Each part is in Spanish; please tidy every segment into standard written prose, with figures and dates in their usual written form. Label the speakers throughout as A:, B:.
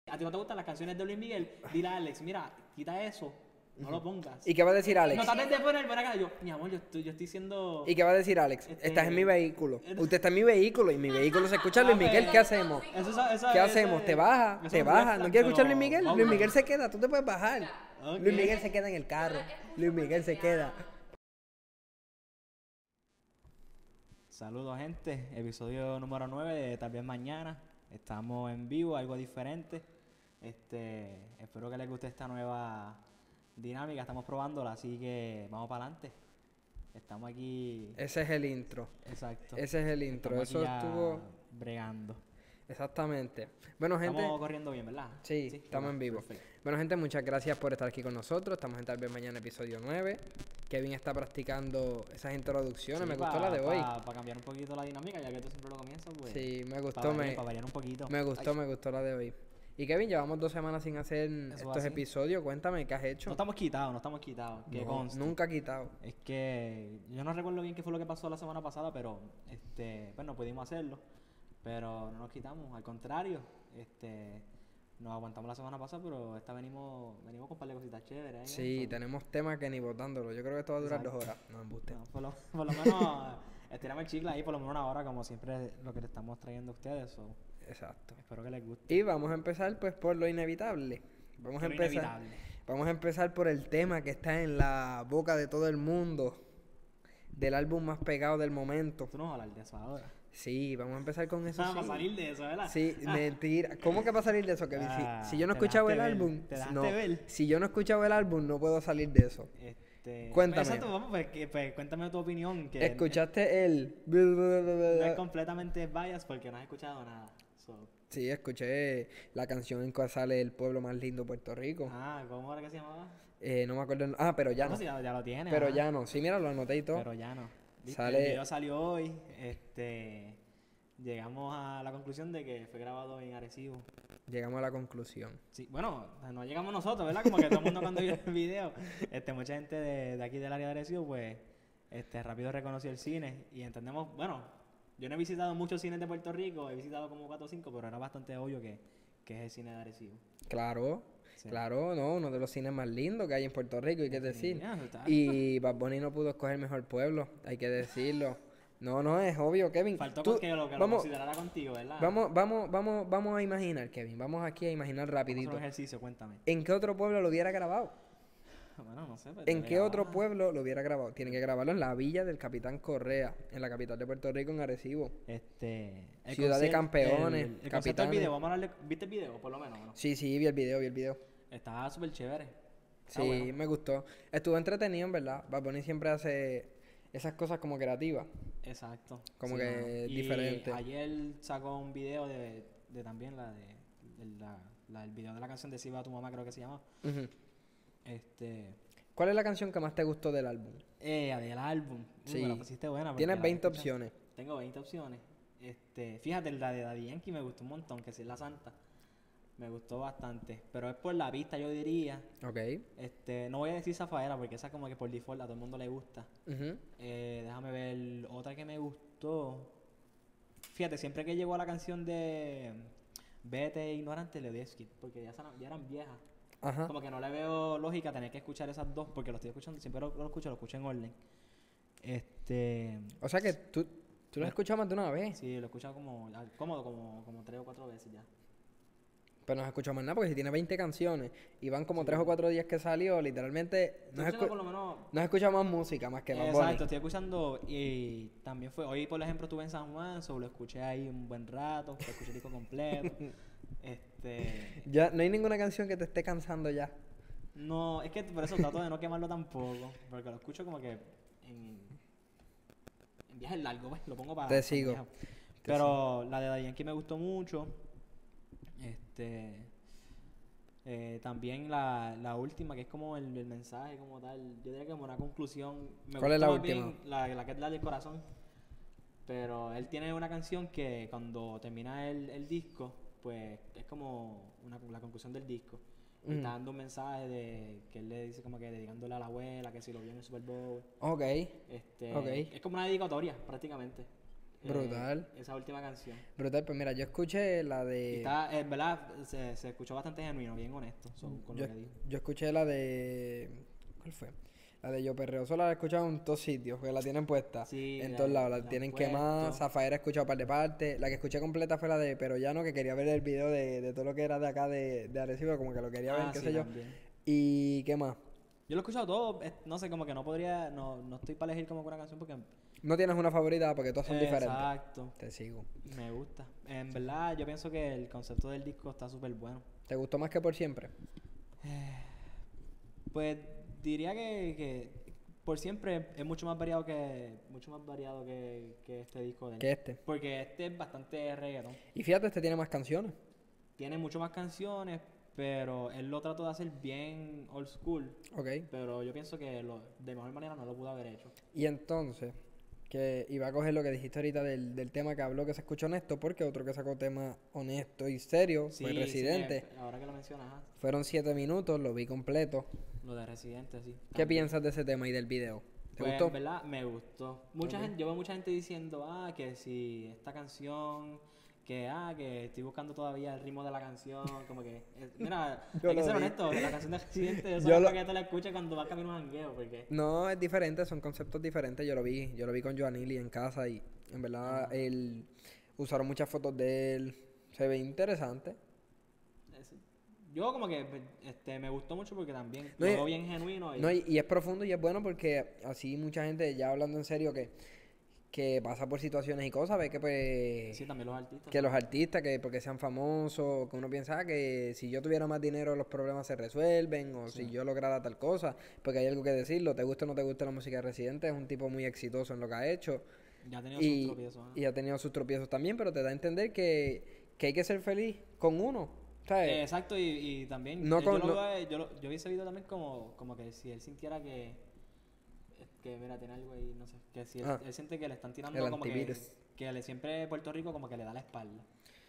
A: a ti no te gustan las canciones de Luis Miguel, dile a Alex, mira, quita eso, no lo pongas.
B: ¿Y qué va a decir Alex?
A: No trates de poner por acá, mi amor, yo estoy siendo...
B: ¿Y qué va a decir Alex? Estás en mi vehículo. Usted está en mi vehículo y en mi vehículo se escucha Luis Miguel. ¿Qué hacemos? ¿Qué hacemos? ¿Te baja? ¿Te baja? ¿No quieres escuchar Luis Miguel? Luis Miguel se queda, tú te puedes bajar.
A: Ok.
B: Luis Miguel se queda en el carro. Luis Miguel se queda.
A: Saludos, gente. Episodio número 9 de Tal vez Mañana. Estamos en vivo, algo diferente. Espero que les guste esta nueva dinámica. Estamos probándola, así que vamos para adelante. Estamos aquí.
B: Ese es el intro.
A: Exacto.
B: Ese es el intro.
A: Estamos
B: Eso
A: aquí ya
B: estuvo.
A: bregando.
B: Exactamente. Bueno, gente.
A: Estamos corriendo bien, ¿verdad?
B: Sí, estamos en vivo.
A: Perfecto.
B: Bueno, gente, muchas gracias por estar aquí con nosotros. Estamos en Tal vez Mañana, episodio 9. Kevin está practicando esas introducciones.
A: Sí,
B: me gustó la de hoy.
A: Para cambiar un poquito la dinámica, ya que tú siempre lo comienzas, pues.
B: Sí, me gustó.
A: Para variar un poquito.
B: Me gustó la de hoy. Y Kevin, llevamos 2 semanas sin hacer estos
A: así.
B: episodios. Cuéntame, ¿qué has hecho?
A: No estamos quitados. Que
B: No,
A: conste.
B: nunca quitado.
A: Es que yo no recuerdo bien qué fue lo que pasó la semana pasada, pero pues no pudimos hacerlo. Pero no nos quitamos, al contrario, nos aguantamos la semana pasada, pero esta venimos con un par de cositas chéveres.
B: Sí, tenemos temas que ni botándolo. Yo creo que esto va a durar 2 horas. No, embuste.
A: No, por lo menos estiramos el chicle ahí por lo menos 1 hora, como siempre lo que le estamos trayendo a ustedes. So,
B: Exacto.
A: espero que les guste.
B: Y vamos a empezar pues por lo inevitable. Vamos a
A: Lo
B: empezar.
A: inevitable.
B: Vamos a empezar por el tema que está en la boca de todo el mundo. Del álbum más pegado del momento.
A: Tú no vas a hablar de eso ahora.
B: Sí, vamos a empezar con eso.
A: Vamos
B: Sí.
A: a salir de eso, ¿verdad?
B: Sí, mentira. ¿Cómo que va a salir de eso, Kevin? Si yo no he
A: te
B: escuchado el
A: dejaste ver,
B: álbum,
A: te dejaste
B: no.
A: ver.
B: Si yo no he escuchado el álbum, no puedo salir de eso. Cuéntame.
A: Pues exacto, vamos, pues cuéntame tu opinión. Que
B: ¿Escuchaste el?
A: no es completamente bias porque no has escuchado nada. So.
B: Sí, escuché la canción en que sale el pueblo más lindo de Puerto Rico.
A: ¿Cómo era que se llamaba?
B: No me acuerdo. Pero ya no.
A: Sí, ya lo tiene.
B: Pero ya no. Sí, mira, lo anoté y todo.
A: Pero ya no. ¿Viste?
B: Sale-
A: El video salió hoy. Llegamos a la conclusión de que fue grabado en Arecibo.
B: Llegamos a la conclusión.
A: Sí, bueno, no llegamos nosotros, ¿verdad? Como que todo el mundo cuando vio el video, mucha gente de aquí del área de Arecibo, pues, rápido reconoció el cine y entendemos, bueno, yo no he visitado muchos cines de Puerto Rico, he visitado como 4 o 5, pero era bastante obvio que es el cine de Arecibo.
B: Claro,
A: Sí.
B: claro, no, uno de los cines más lindos que hay en Puerto Rico, hay que decir.
A: Ya, está.
B: Y Bad Bunny no pudo escoger mejor pueblo, hay que decirlo. No, es obvio, Kevin.
A: Faltó
B: Tú-
A: que lo
B: vamos,
A: considerara contigo, ¿verdad?
B: vamos a imaginar, Kevin. Vamos aquí a imaginar
A: Vamos a hacer
B: rapidito.
A: un ejercicio, cuéntame.
B: ¿En qué otro pueblo lo hubiera grabado?
A: Bueno, no sé. Pues,
B: ¿En qué otro pueblo lo hubiera grabado? Tiene que grabarlo en la villa del Capitán Correa, en la capital de Puerto Rico, en Arecibo.
A: El
B: Ciudad de
A: concierto-
B: campeones,
A: El concepto del
B: capitanes.
A: video, vamos a hablarle, ¿viste el video por lo menos? ¿No?
B: Sí, vi el video.
A: Estaba súper chévere.
B: Sí,
A: bueno.
B: me gustó. Estuvo entretenido, en verdad. Bad Bunny siempre hace esas cosas como creativas.
A: Exacto.
B: Como
A: Sí,
B: que
A: mano. Y
B: diferente.
A: ayer sacó un video de también el video de la canción de Si va tu mamá, creo que se llama.
B: Ujú.
A: Este.
B: ¿Cuál es la canción que más te gustó del álbum?
A: Del álbum.
B: Sí.
A: Me la pusiste buena. porque
B: Tienes
A: la
B: 20
A: escuchas.
B: opciones.
A: Tengo 20 opciones. Fíjate, la de Daddy Yankee me gustó un montón, que si es la santa. Me gustó bastante. Pero es por la pista, yo diría.
B: Ok.
A: No voy a decir Zafaera porque esa como que por default a todo el mundo le gusta.
B: Ujú.
A: Déjame ver otra que me gustó. Fíjate, siempre que llegó a la canción de Vete Ignorante le doy skip porque ya eran viejas.
B: Ajá.
A: Como que no le veo lógica tener que escuchar esas dos porque lo estoy escuchando, siempre lo escucho en orden.
B: O sea que tú lo has escuchado más de una vez.
A: Sí, lo he escuchado cómodo como 3 o 4 veces ya.
B: Pero no has escuchado más nada porque si tiene 20 canciones y van como
A: Sí.
B: 3 o 4 días que salió, literalmente
A: Estoy escuchando por lo menos.
B: no has escuchado más música más que Bad Bunny.
A: Exacto, estoy escuchando y también hoy por ejemplo estuve en San Juan, lo escuché ahí un buen rato, lo escuché el disco completo.
B: Ya no hay ninguna canción que te esté cansando ya.
A: No, es que por eso trato de no quemarlo tampoco, porque lo escucho como que en viajes largos, pues, lo pongo para...
B: Te sigo.
A: Pero la de Daddy Yankee me gustó mucho. También la última, que es como el mensaje como tal, yo diría que como una conclusión. Me
B: ¿Cuál es
A: gustó
B: la
A: más bien
B: última?
A: la que es la del corazón. Pero él tiene una canción que cuando termina el disco, pues es como la conclusión del disco. Y está dando un mensaje que él le dice como que dedicándole a la abuela, que si lo vio en el Super Bowl.
B: Ok. Ok.
A: Es como una dedicatoria, prácticamente.
B: Brutal.
A: Esa última canción.
B: Brutal, pues mira, yo escuché la de...
A: En verdad, se escuchó bastante genuino, bien honesto con lo que dijo.
B: Yo escuché la de... ¿Cuál fue? La de Yo Perreo. Solo la he escuchado en todos sitios, porque la tienen puesta.
A: Sí,
B: en todos lados. La tienen quemada. Zafaera he escuchado un par de partes. La que escuché completa fue la de Pero Ya No, que quería ver el video de todo lo que era de acá de Arecibo, como que lo quería ver, qué sé yo.
A: También.
B: ¿Y qué más?
A: Yo lo he escuchado todo, no sé, como que no estoy para elegir como una canción porque...
B: No tienes una favorita porque todas son diferentes.
A: Exacto.
B: Te sigo.
A: Me gusta. En verdad, yo pienso que el concepto del disco está súper bueno.
B: ¿Te gustó más que Por Siempre?
A: Pues diría que Por Siempre es mucho más variado que este disco de él.
B: Que este.
A: Porque este es bastante reggaeton.
B: Y fíjate, este tiene más canciones.
A: Tiene mucho más canciones, pero él lo trató de hacer bien old school.
B: Ok.
A: Pero yo pienso que de mejor manera no lo pudo haber hecho.
B: Y entonces, que iba a coger lo que dijiste ahorita del tema que habló que se escuchó honesto, porque otro que sacó tema honesto y serio fue Residente.
A: Sí, ahora que lo mencionas.
B: Fueron 7 minutos, lo vi completo.
A: Lo de Residente, sí.
B: ¿Qué piensas de ese tema y del video? ¿Te
A: pues,
B: gustó?
A: En verdad, me gustó. Yo veo mucha gente diciendo, que si esta canción, que estoy buscando todavía el ritmo de la canción, como que, mira, hay que ser honesto, la canción de Residente, eso es que te la escuchas cuando vas camino a un jangueo, porque...
B: No, es diferente, son conceptos diferentes, yo lo vi con Joanili en casa y en verdad usaron muchas fotos de él, se ve interesante.
A: Yo como que me gustó mucho porque también lo veo bien genuino.
B: Y es profundo y es bueno porque así mucha gente, ya hablando en serio, que pasa por situaciones y cosas, ve que pues...
A: Sí, también los artistas.
B: Que los artistas, que porque sean famosos, que uno piensa que si yo tuviera más dinero los problemas se resuelven, o si yo lograra tal cosa, porque hay algo que decirlo, te gusta o no te gusta la música de Residente, es un tipo muy exitoso en lo que ha hecho.
A: Ya ha tenido sus tropiezos.
B: Y ha tenido sus tropiezos también, pero te da a entender que hay que ser feliz con uno.
A: Exacto, y también yo vi ese video también como que si él sintiera que mira, tiene algo ahí, no sé, que si él siente que le están tirando como que siempre Puerto Rico como que le da la espalda.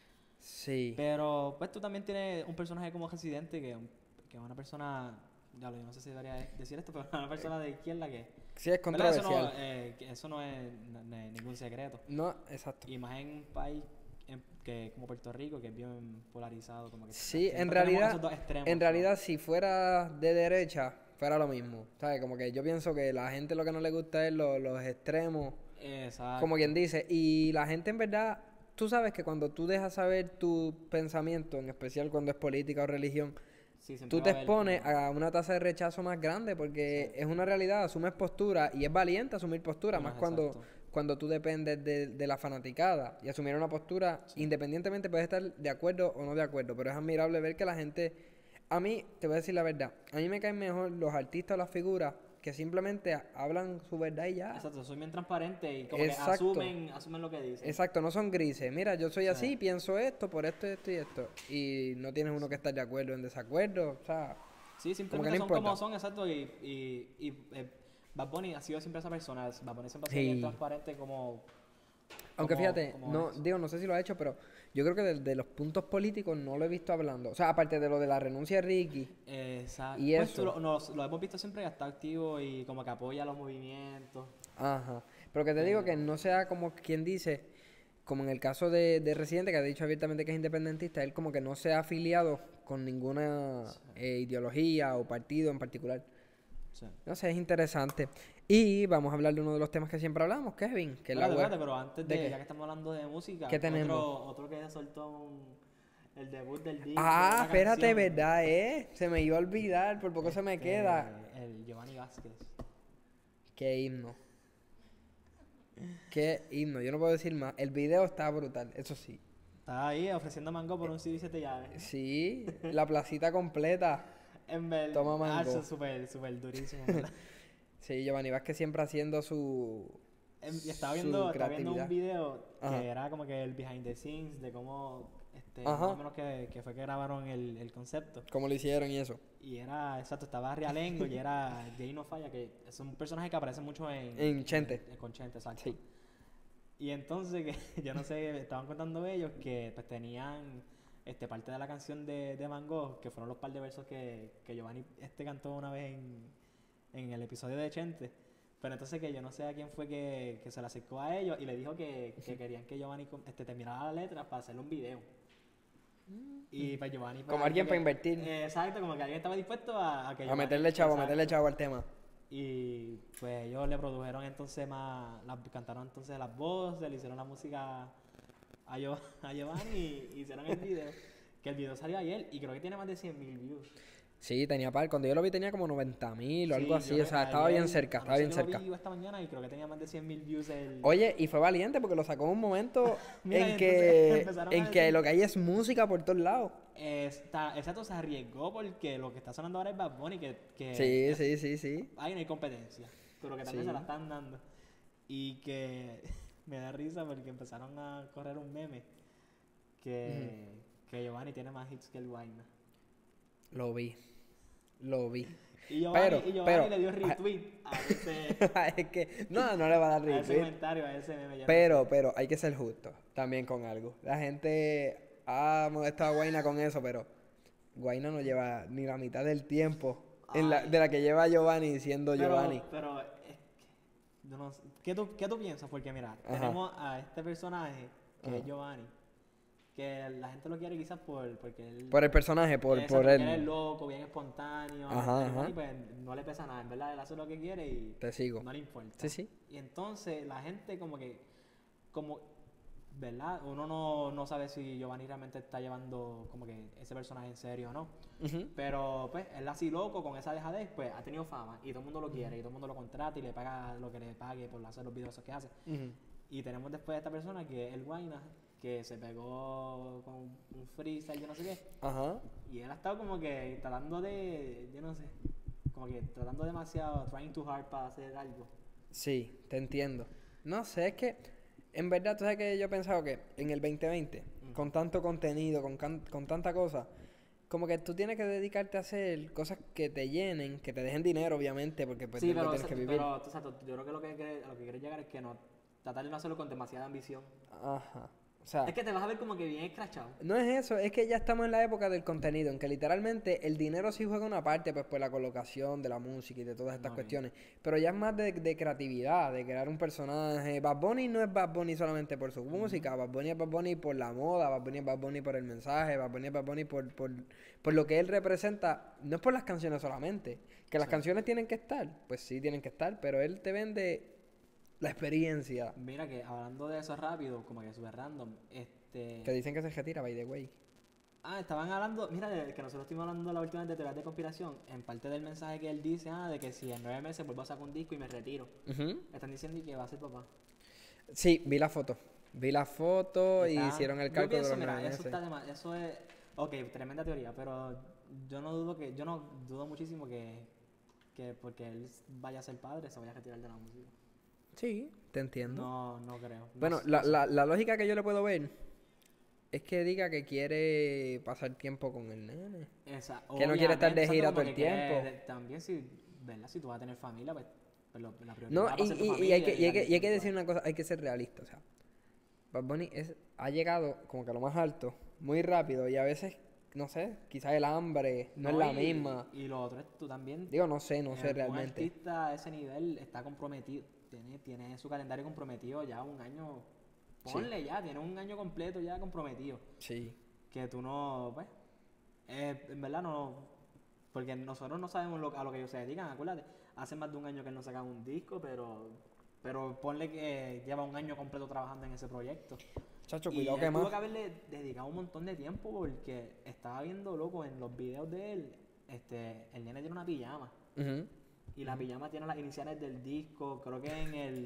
B: Sí.
A: Pero pues tú también tienes un personaje como Residente que es una persona, yo no sé si debería decir esto, pero una persona de izquierda que...
B: Sí, es controversial.
A: Eso no es ningún secreto.
B: No, exacto.
A: Y más en un país que como Puerto Rico, que es bien polarizado. Como que
B: sí, en realidad si fuera de derecha, fuera lo mismo. ¿Sabes? Como que yo pienso que la gente lo que no le gusta es los extremos.
A: Exacto.
B: Como quien dice. Y la gente en verdad, tú sabes que cuando tú dejas saber tu pensamiento, en especial cuando es política o religión, tú te expones a una tasa de rechazo más grande porque es una realidad, asumes postura y es valiente asumir postura, más cuando tú dependes de la fanaticada y asumir una postura, independientemente puedes estar de acuerdo o no de acuerdo, pero es admirable ver que la gente, a mí, te voy a decir la verdad, a mí me caen mejor los artistas o las figuras que simplemente hablan su verdad y ya.
A: Exacto, soy bien transparente y como que asumen lo que dicen.
B: Exacto, no son grises. Mira, yo soy así, pienso esto, por esto, esto y esto. Y no tienes uno que estar de acuerdo en desacuerdo, o sea...
A: Sí, simplemente son como son, exacto, y Bad Bunny ha sido siempre esa persona. Bad Bunny siempre ha sido bien transparente como...
B: Aunque fíjate, no sé si lo ha hecho, pero yo creo que de los puntos políticos no lo he visto hablando. O sea, aparte de lo de la renuncia de Ricky.
A: Exacto.
B: Y
A: pues
B: eso.
A: Lo hemos visto siempre que está activo y como que apoya los movimientos.
B: Ajá. Pero que te digo que no sea como quien dice, como en el caso de Residente, que ha dicho abiertamente que es independentista, él como que no se ha afiliado con ninguna ideología o partido en particular.
A: Sí.
B: No sé, es interesante. Y vamos a hablar de uno de los temas que siempre hablamos, Kevin, que es la web.
A: Pero antes ya que estamos hablando de música,
B: ¿qué tenemos?
A: Otro que soltó el debut del disco.
B: Espérate, ¿verdad, Se me iba a olvidar, por poco se me queda.
A: El Giovanni Vázquez.
B: Qué himno. Qué himno, yo no puedo decir más. El video está brutal, eso sí.
A: Está ahí ofreciendo mango por un CD 7 llaves.
B: Sí, la placita completa.
A: En verdad.
B: Toma mango.
A: Súper durísimo.
B: Sí, Giovanni Vázquez siempre haciendo su
A: estaba viendo un video que era como que el behind the scenes de cómo más o menos que fue que grabaron el concepto.
B: Cómo lo hicieron y eso.
A: Y era, exacto, estaba Realengo y era Jay No Falla, que es un personaje que aparece mucho
B: en Chente.
A: Con Chente, exacto.
B: Sí.
A: Y entonces, que yo no sé, estaban contando ellos que pues tenían parte de la canción de Van Gogh, que fueron los par de versos que Giovanni cantó una vez en el episodio de Chente. Pero entonces que yo no sé a quién fue que se le acercó a ellos y le dijo que querían que Giovanni terminara la letra para hacerle un video. Y pues Giovanni...
B: Como alguien para invertir.
A: Exacto, como que alguien estaba dispuesto a que
B: A meterle chavo al tema.
A: Y pues ellos le produjeron entonces cantaron entonces las voces, le hicieron la música a Giovanni y hicieron el video. Que el video salió ayer y creo que tiene más de 100,000 views.
B: Sí, tenía cuando yo lo vi tenía como 90,000 o algo así, o sea, estaba bien cerca, estaba bien cerca.
A: Yo lo vi esta mañana y creo que tenía más de 100,000 views
B: Oye, y fue valiente porque lo sacó en un momento en que lo que hay es música por todos lados.
A: Exacto, se arriesgó porque lo que está sonando ahora es Bad Bunny,
B: Sí.
A: Ahí no hay competencia, pero que también se la están dando. Y que me da risa porque empezaron a correr un meme que Giovanni tiene más hits que el Guayna.
B: Lo vi.
A: Y Giovanni le dio retweet a ese...
B: es que no le va a dar retweet.
A: A ese comentario, a ese meme.
B: Pero hay que ser justo también con algo. La gente ha molestado a Guayna con eso, pero Guayna no lleva ni la mitad del tiempo de la que lleva Giovanni siendo Giovanni.
A: Pero no sé, ¿qué tú piensas? Porque mira, tenemos a este personaje que es Giovanni, que la gente lo quiere quizás porque él...
B: Por el personaje, por él.
A: Él es loco, bien espontáneo. Y pues no le pesa nada, en verdad, él hace lo que quiere y...
B: Te sigo.
A: No le importa.
B: Sí.
A: Y entonces la gente como ¿verdad? Uno no sabe si Giovanni realmente está llevando como que ese personaje en serio o no. Pero pues él así loco, con esa dejadez, pues ha tenido fama y todo el mundo lo quiere y todo el mundo lo contrata y le paga lo que le pague por hacer los videos esos que hace. Y tenemos después a esta persona que es el Guayna, que se pegó con un freestyle, yo no sé qué. Y él ha estado como que tratando de, yo no sé, como que tratando demasiado, trying too hard para hacer algo.
B: Sí, te entiendo. No sé, es que en verdad tú sabes que yo he pensado que en el 2020, con tanto contenido, con tanta cosa, como que tú tienes que dedicarte a hacer cosas que te llenen, que te dejen dinero, obviamente, porque pues tienes que vivir.
A: Pero yo creo que a lo que quieres llegar es que no, tratar de no hacerlo con demasiada ambición. O sea, es que te vas a ver como que bien escrachado.
B: No es eso, es que ya estamos en la época del contenido, en que literalmente el dinero sí juega una parte, pues por la colocación de la música y de todas estas cuestiones. Pero ya es más de creatividad, de crear un personaje. Bad Bunny no es Bad Bunny solamente por su música, Bad Bunny es Bad Bunny por la moda, Bad Bunny es Bad Bunny por el mensaje, Bad Bunny es Bad Bunny por lo que él representa. No es por las canciones solamente, que las canciones tienen que estar, pues sí tienen que estar, pero él te vende la experiencia.
A: Mira que hablando de eso rápido, como que súper random,
B: Que dicen que se retira, by the way.
A: Estaban hablando, mira, de que nosotros estuvimos hablando la última vez de teorías de conspiración, en parte del mensaje que él dice, de que si en 9 meses vuelvo a sacar un disco y me retiro. Están diciendo que va a ser papá.
B: Sí, vi la foto y hicieron el cálculo de los 9 meses.
A: Eso es, ok, tremenda teoría, pero yo no dudo muchísimo que porque él vaya a ser padre, se vaya a retirar de la música.
B: Sí, te entiendo.
A: No creo.
B: Bueno, la lógica que yo le puedo ver es que diga que quiere pasar tiempo con el nene. Que no quiere estar de gira todo el tiempo.
A: También si tú vas a tener familia, pues la prioridad
B: no,
A: va a ser tu
B: y
A: familia.
B: hay que decir una cosa, hay que ser realista. O sea, Bad Bunny ha llegado como que a lo más alto, muy rápido, y a veces, no sé, quizás el hambre no es la misma.
A: Y lo otro es tú también.
B: Digo, no sé realmente.
A: Un artista a ese nivel está comprometido. Tiene su calendario comprometido ya un año. Ponle ya, tiene un año completo ya comprometido.
B: Sí. Que
A: tú no, pues, en verdad no, porque nosotros no sabemos a lo que ellos se dedican, acuérdate. Hace más de un año que él no saca un disco, pero ponle que lleva un año completo trabajando en ese proyecto.
B: Chacho, cuidado que más.
A: Tuvo que haberle dedicado un montón de tiempo porque estaba viendo, loco, en los videos de él, el nene tiene una pijama. Y la pijama tiene las iniciales del disco, creo que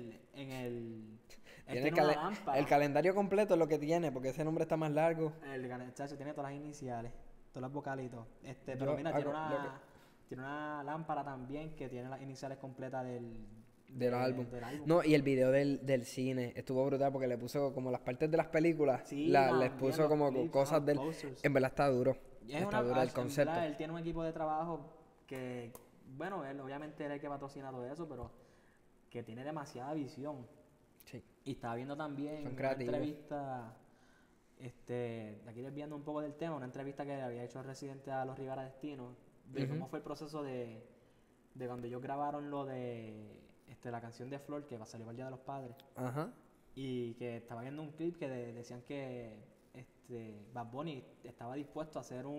A: tiene una lámpara.
B: El calendario completo es lo que tiene, porque ese nombre está más largo.
A: El chacho tiene todas las iniciales, todas las vocalitos. Pero mira, tiene una lámpara también que tiene las iniciales completas del álbum.
B: No, y el video del cine estuvo brutal porque le puso como las partes de las películas,
A: sí,
B: les puso como clips, cosas del... En verdad está duro. Está duro el concepto.
A: Él tiene un equipo de trabajo que... Bueno, él obviamente es el que patrocina todo eso, pero que tiene demasiada visión.
B: Sí.
A: Y estaba viendo también una entrevista, aquí desviando un poco del tema, una entrevista que había hecho el Residente a los Rivera Destino, de cómo fue el proceso de cuando ellos grabaron lo de la canción de Flor que salió para el Día de los Padres.
B: Ajá.
A: Y que estaba viendo un clip que decían que Bad Bunny estaba dispuesto a hacer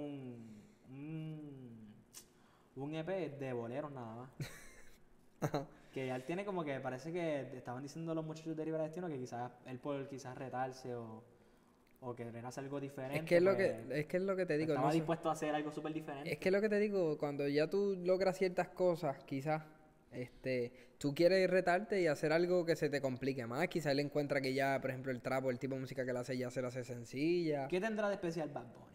A: un EP de boleros nada más.
B: Ajá.
A: Que ya él tiene como que parece que estaban diciendo los muchachos de Rivera Destino que quizás él por quizás retarse o querer hacer algo diferente.
B: Es que es lo que te digo.
A: Estaba
B: no sé.
A: dispuesto a hacer algo súper diferente.
B: Es que es lo que te digo, cuando ya tú logras ciertas cosas, quizás, tú quieres retarte y hacer algo que se te complique más. Quizás él encuentra que ya, por ejemplo, el trap o el tipo de música que él hace ya se le hace sencilla.
A: ¿Qué tendrá de especial Bad Bunny?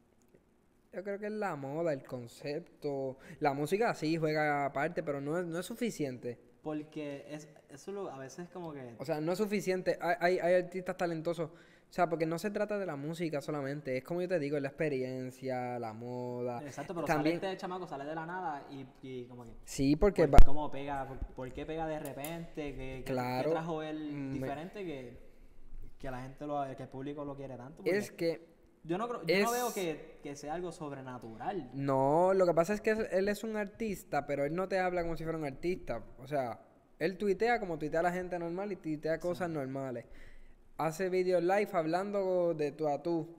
B: Yo creo que es la moda, el concepto. La música sí juega aparte, pero no es suficiente.
A: Porque a veces como que...
B: O sea, no es suficiente. Hay artistas talentosos. O sea, porque no se trata de la música solamente. Es como yo te digo, es la experiencia, la moda.
A: Exacto, pero
B: también,
A: sale chamaco, sale de la nada y como que...
B: Sí, porque...
A: ¿Cómo pega? ¿Por qué pega de repente? ¿Qué trajo él diferente que la gente, que el público lo quiere tanto? Porque
B: es que...
A: Yo no veo que sea algo sobrenatural.
B: No, lo que pasa es que él es un artista, pero él no te habla como si fuera un artista. O sea, él tuitea como tuitea la gente normal y tuitea cosas normales. Hace videos live hablando de tú a tú.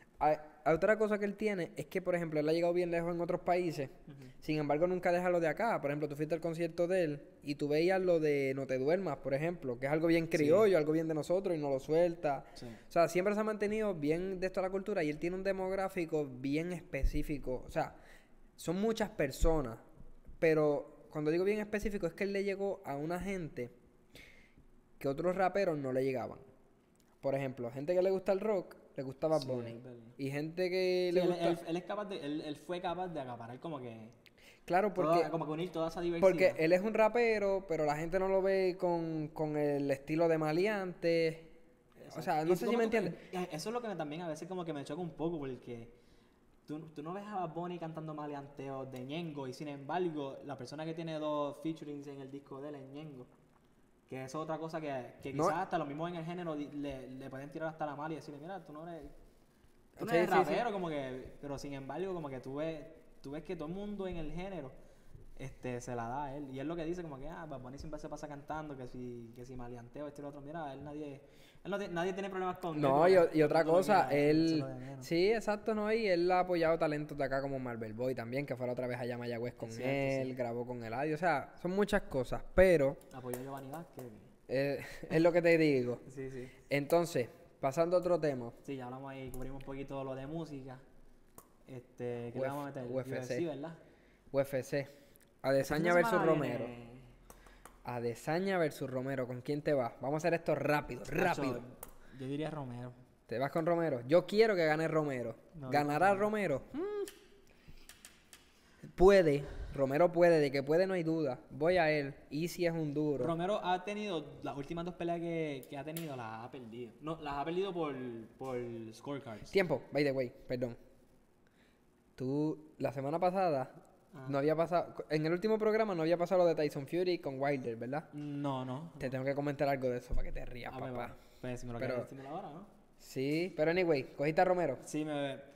B: Otra cosa que él tiene es que, por ejemplo, él ha llegado bien lejos en otros países. Sin embargo, nunca deja lo de acá. Por ejemplo, tú fuiste al concierto de él y tú veías lo de No te duermas, por ejemplo, que es algo bien criollo, algo bien de nosotros y no lo suelta. Sí. O sea, siempre se ha mantenido bien de esto la cultura y él tiene un demográfico bien específico. O sea, son muchas personas, pero cuando digo bien específico es que él le llegó a una gente que otros raperos no le llegaban. Por ejemplo, gente que le gusta el rock, le gusta Bad Bunny. Y gente que le gusta...
A: Él fue capaz de acaparar como que...
B: Claro, porque...
A: como que unir toda esa diversidad.
B: Porque él es un rapero, pero la gente no lo ve con el estilo de maleante. Exacto. O sea, no sé si me entiendes.
A: Eso es lo que también a veces como que me choca un poco, porque tú no ves a Bad Bunny cantando maleanteos de Ñengo, y sin embargo, la persona que tiene 2 featurings en el disco de él es Ñengo. Que eso es otra cosa que quizás hasta los mismos en el género le pueden tirar hasta la mala y decirle, mira, tú no eres rapero, como que, pero sin embargo, como que tú ves que todo el mundo en el género se la da a él. Y él lo que dice como que, Bad Bunny siempre se pasa cantando, que si maleanteo, y lo otro. Mira, nadie tiene problemas con
B: no,
A: él.
B: Y otra cosa, él... Sí, exacto, ¿no? Y él ha apoyado talentos de acá como Marvel Boy también, que fuera otra vez allá a Mayagüez con él, grabó con Eladio. O sea, son muchas cosas, pero...
A: Apoyó a Giovanni Vázquez.
B: Es lo que te digo.
A: Sí.
B: Entonces, pasando a otro tema.
A: Sí, ya hablamos ahí, cubrimos un poquito lo de música. ¿Qué le vamos a meter?
B: UFC,
A: ¿verdad?
B: UFC. Adesanya versus Romero. Adesanya versus Romero. ¿Con quién te vas? Vamos a hacer esto rápido.
A: Yo diría Romero.
B: ¿Te vas con Romero? Yo quiero que gane Romero. No, ¿ganará Romero? Puede. Romero puede. De que puede no hay duda. Voy a él. Y si es un duro.
A: Romero ha tenido... Las últimas 2 peleas que ha tenido las ha perdido. No, las ha perdido por scorecards.
B: Tiempo. By the way. Perdón. Tú, la semana pasada... No había pasado... En el último programa no había pasado lo de Tyson Fury con Wilder, ¿verdad?
A: No.
B: Te tengo que comentar algo de eso para que te rías, papá.
A: Pues si me lo quieres decir ahora, ¿no?
B: Sí, pero anyway, ¿cogiste a Romero?
A: Sí,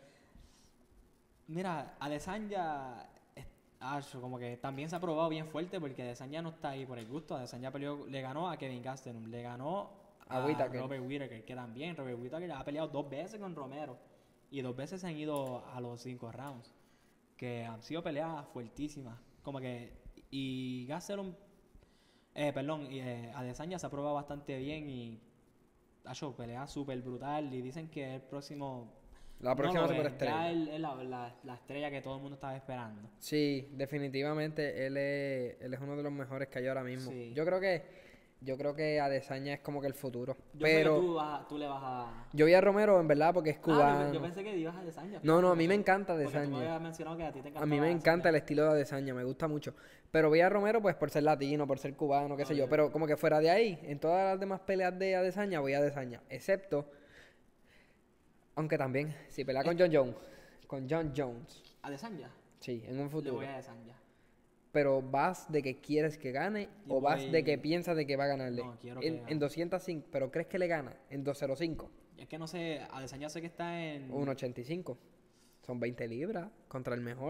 A: Mira, Adesanya... como que también se ha probado bien fuerte porque Adesanya no está ahí por el gusto. Adesanya le ganó a Kevin Gastelum, le ganó a Robert Whittaker, que también Robert Whittaker ha peleado 2 veces con Romero y 2 veces se han ido a los 5 rounds, que han sido peleas fuertísimas. Como que... Y Gastelum... Adesanya se ha probado bastante bien y ha hecho pelea súper brutal y dicen que el próximo...
B: La próxima superestrella.
A: Ya es la estrella que todo el mundo estaba esperando.
B: Sí, definitivamente él es uno de los mejores que hay ahora mismo. Sí. Yo creo que Adesanya es como que el futuro. Pero
A: tú le vas a...
B: Yo voy a Romero, en verdad, porque es cubano.
A: Yo pensé que ibas a Adesanya.
B: No, a mí me encanta Adesanya.
A: Porque tú me habías mencionado que a ti te encanta.
B: A mí me encanta el estilo de Adesanya, me gusta mucho. Pero voy a Romero pues por ser latino, por ser cubano, qué sé yo. Pero como que fuera de ahí, en todas las demás peleas de Adesanya, voy a Adesanya. Excepto... Aunque también, si pelea con John Jones.
A: ¿Adesanya?
B: Sí, en un futuro.
A: Le voy a Adesanya.
B: Pero ¿vas de que quieres que gane o vas de que piensas de que va a ganarle?
A: No, quiero que gane.
B: En 205, pero ¿crees que le gana? En 205.
A: Es que no sé, Adesanya sé que está en...
B: 185. Son 20 libras contra el mejor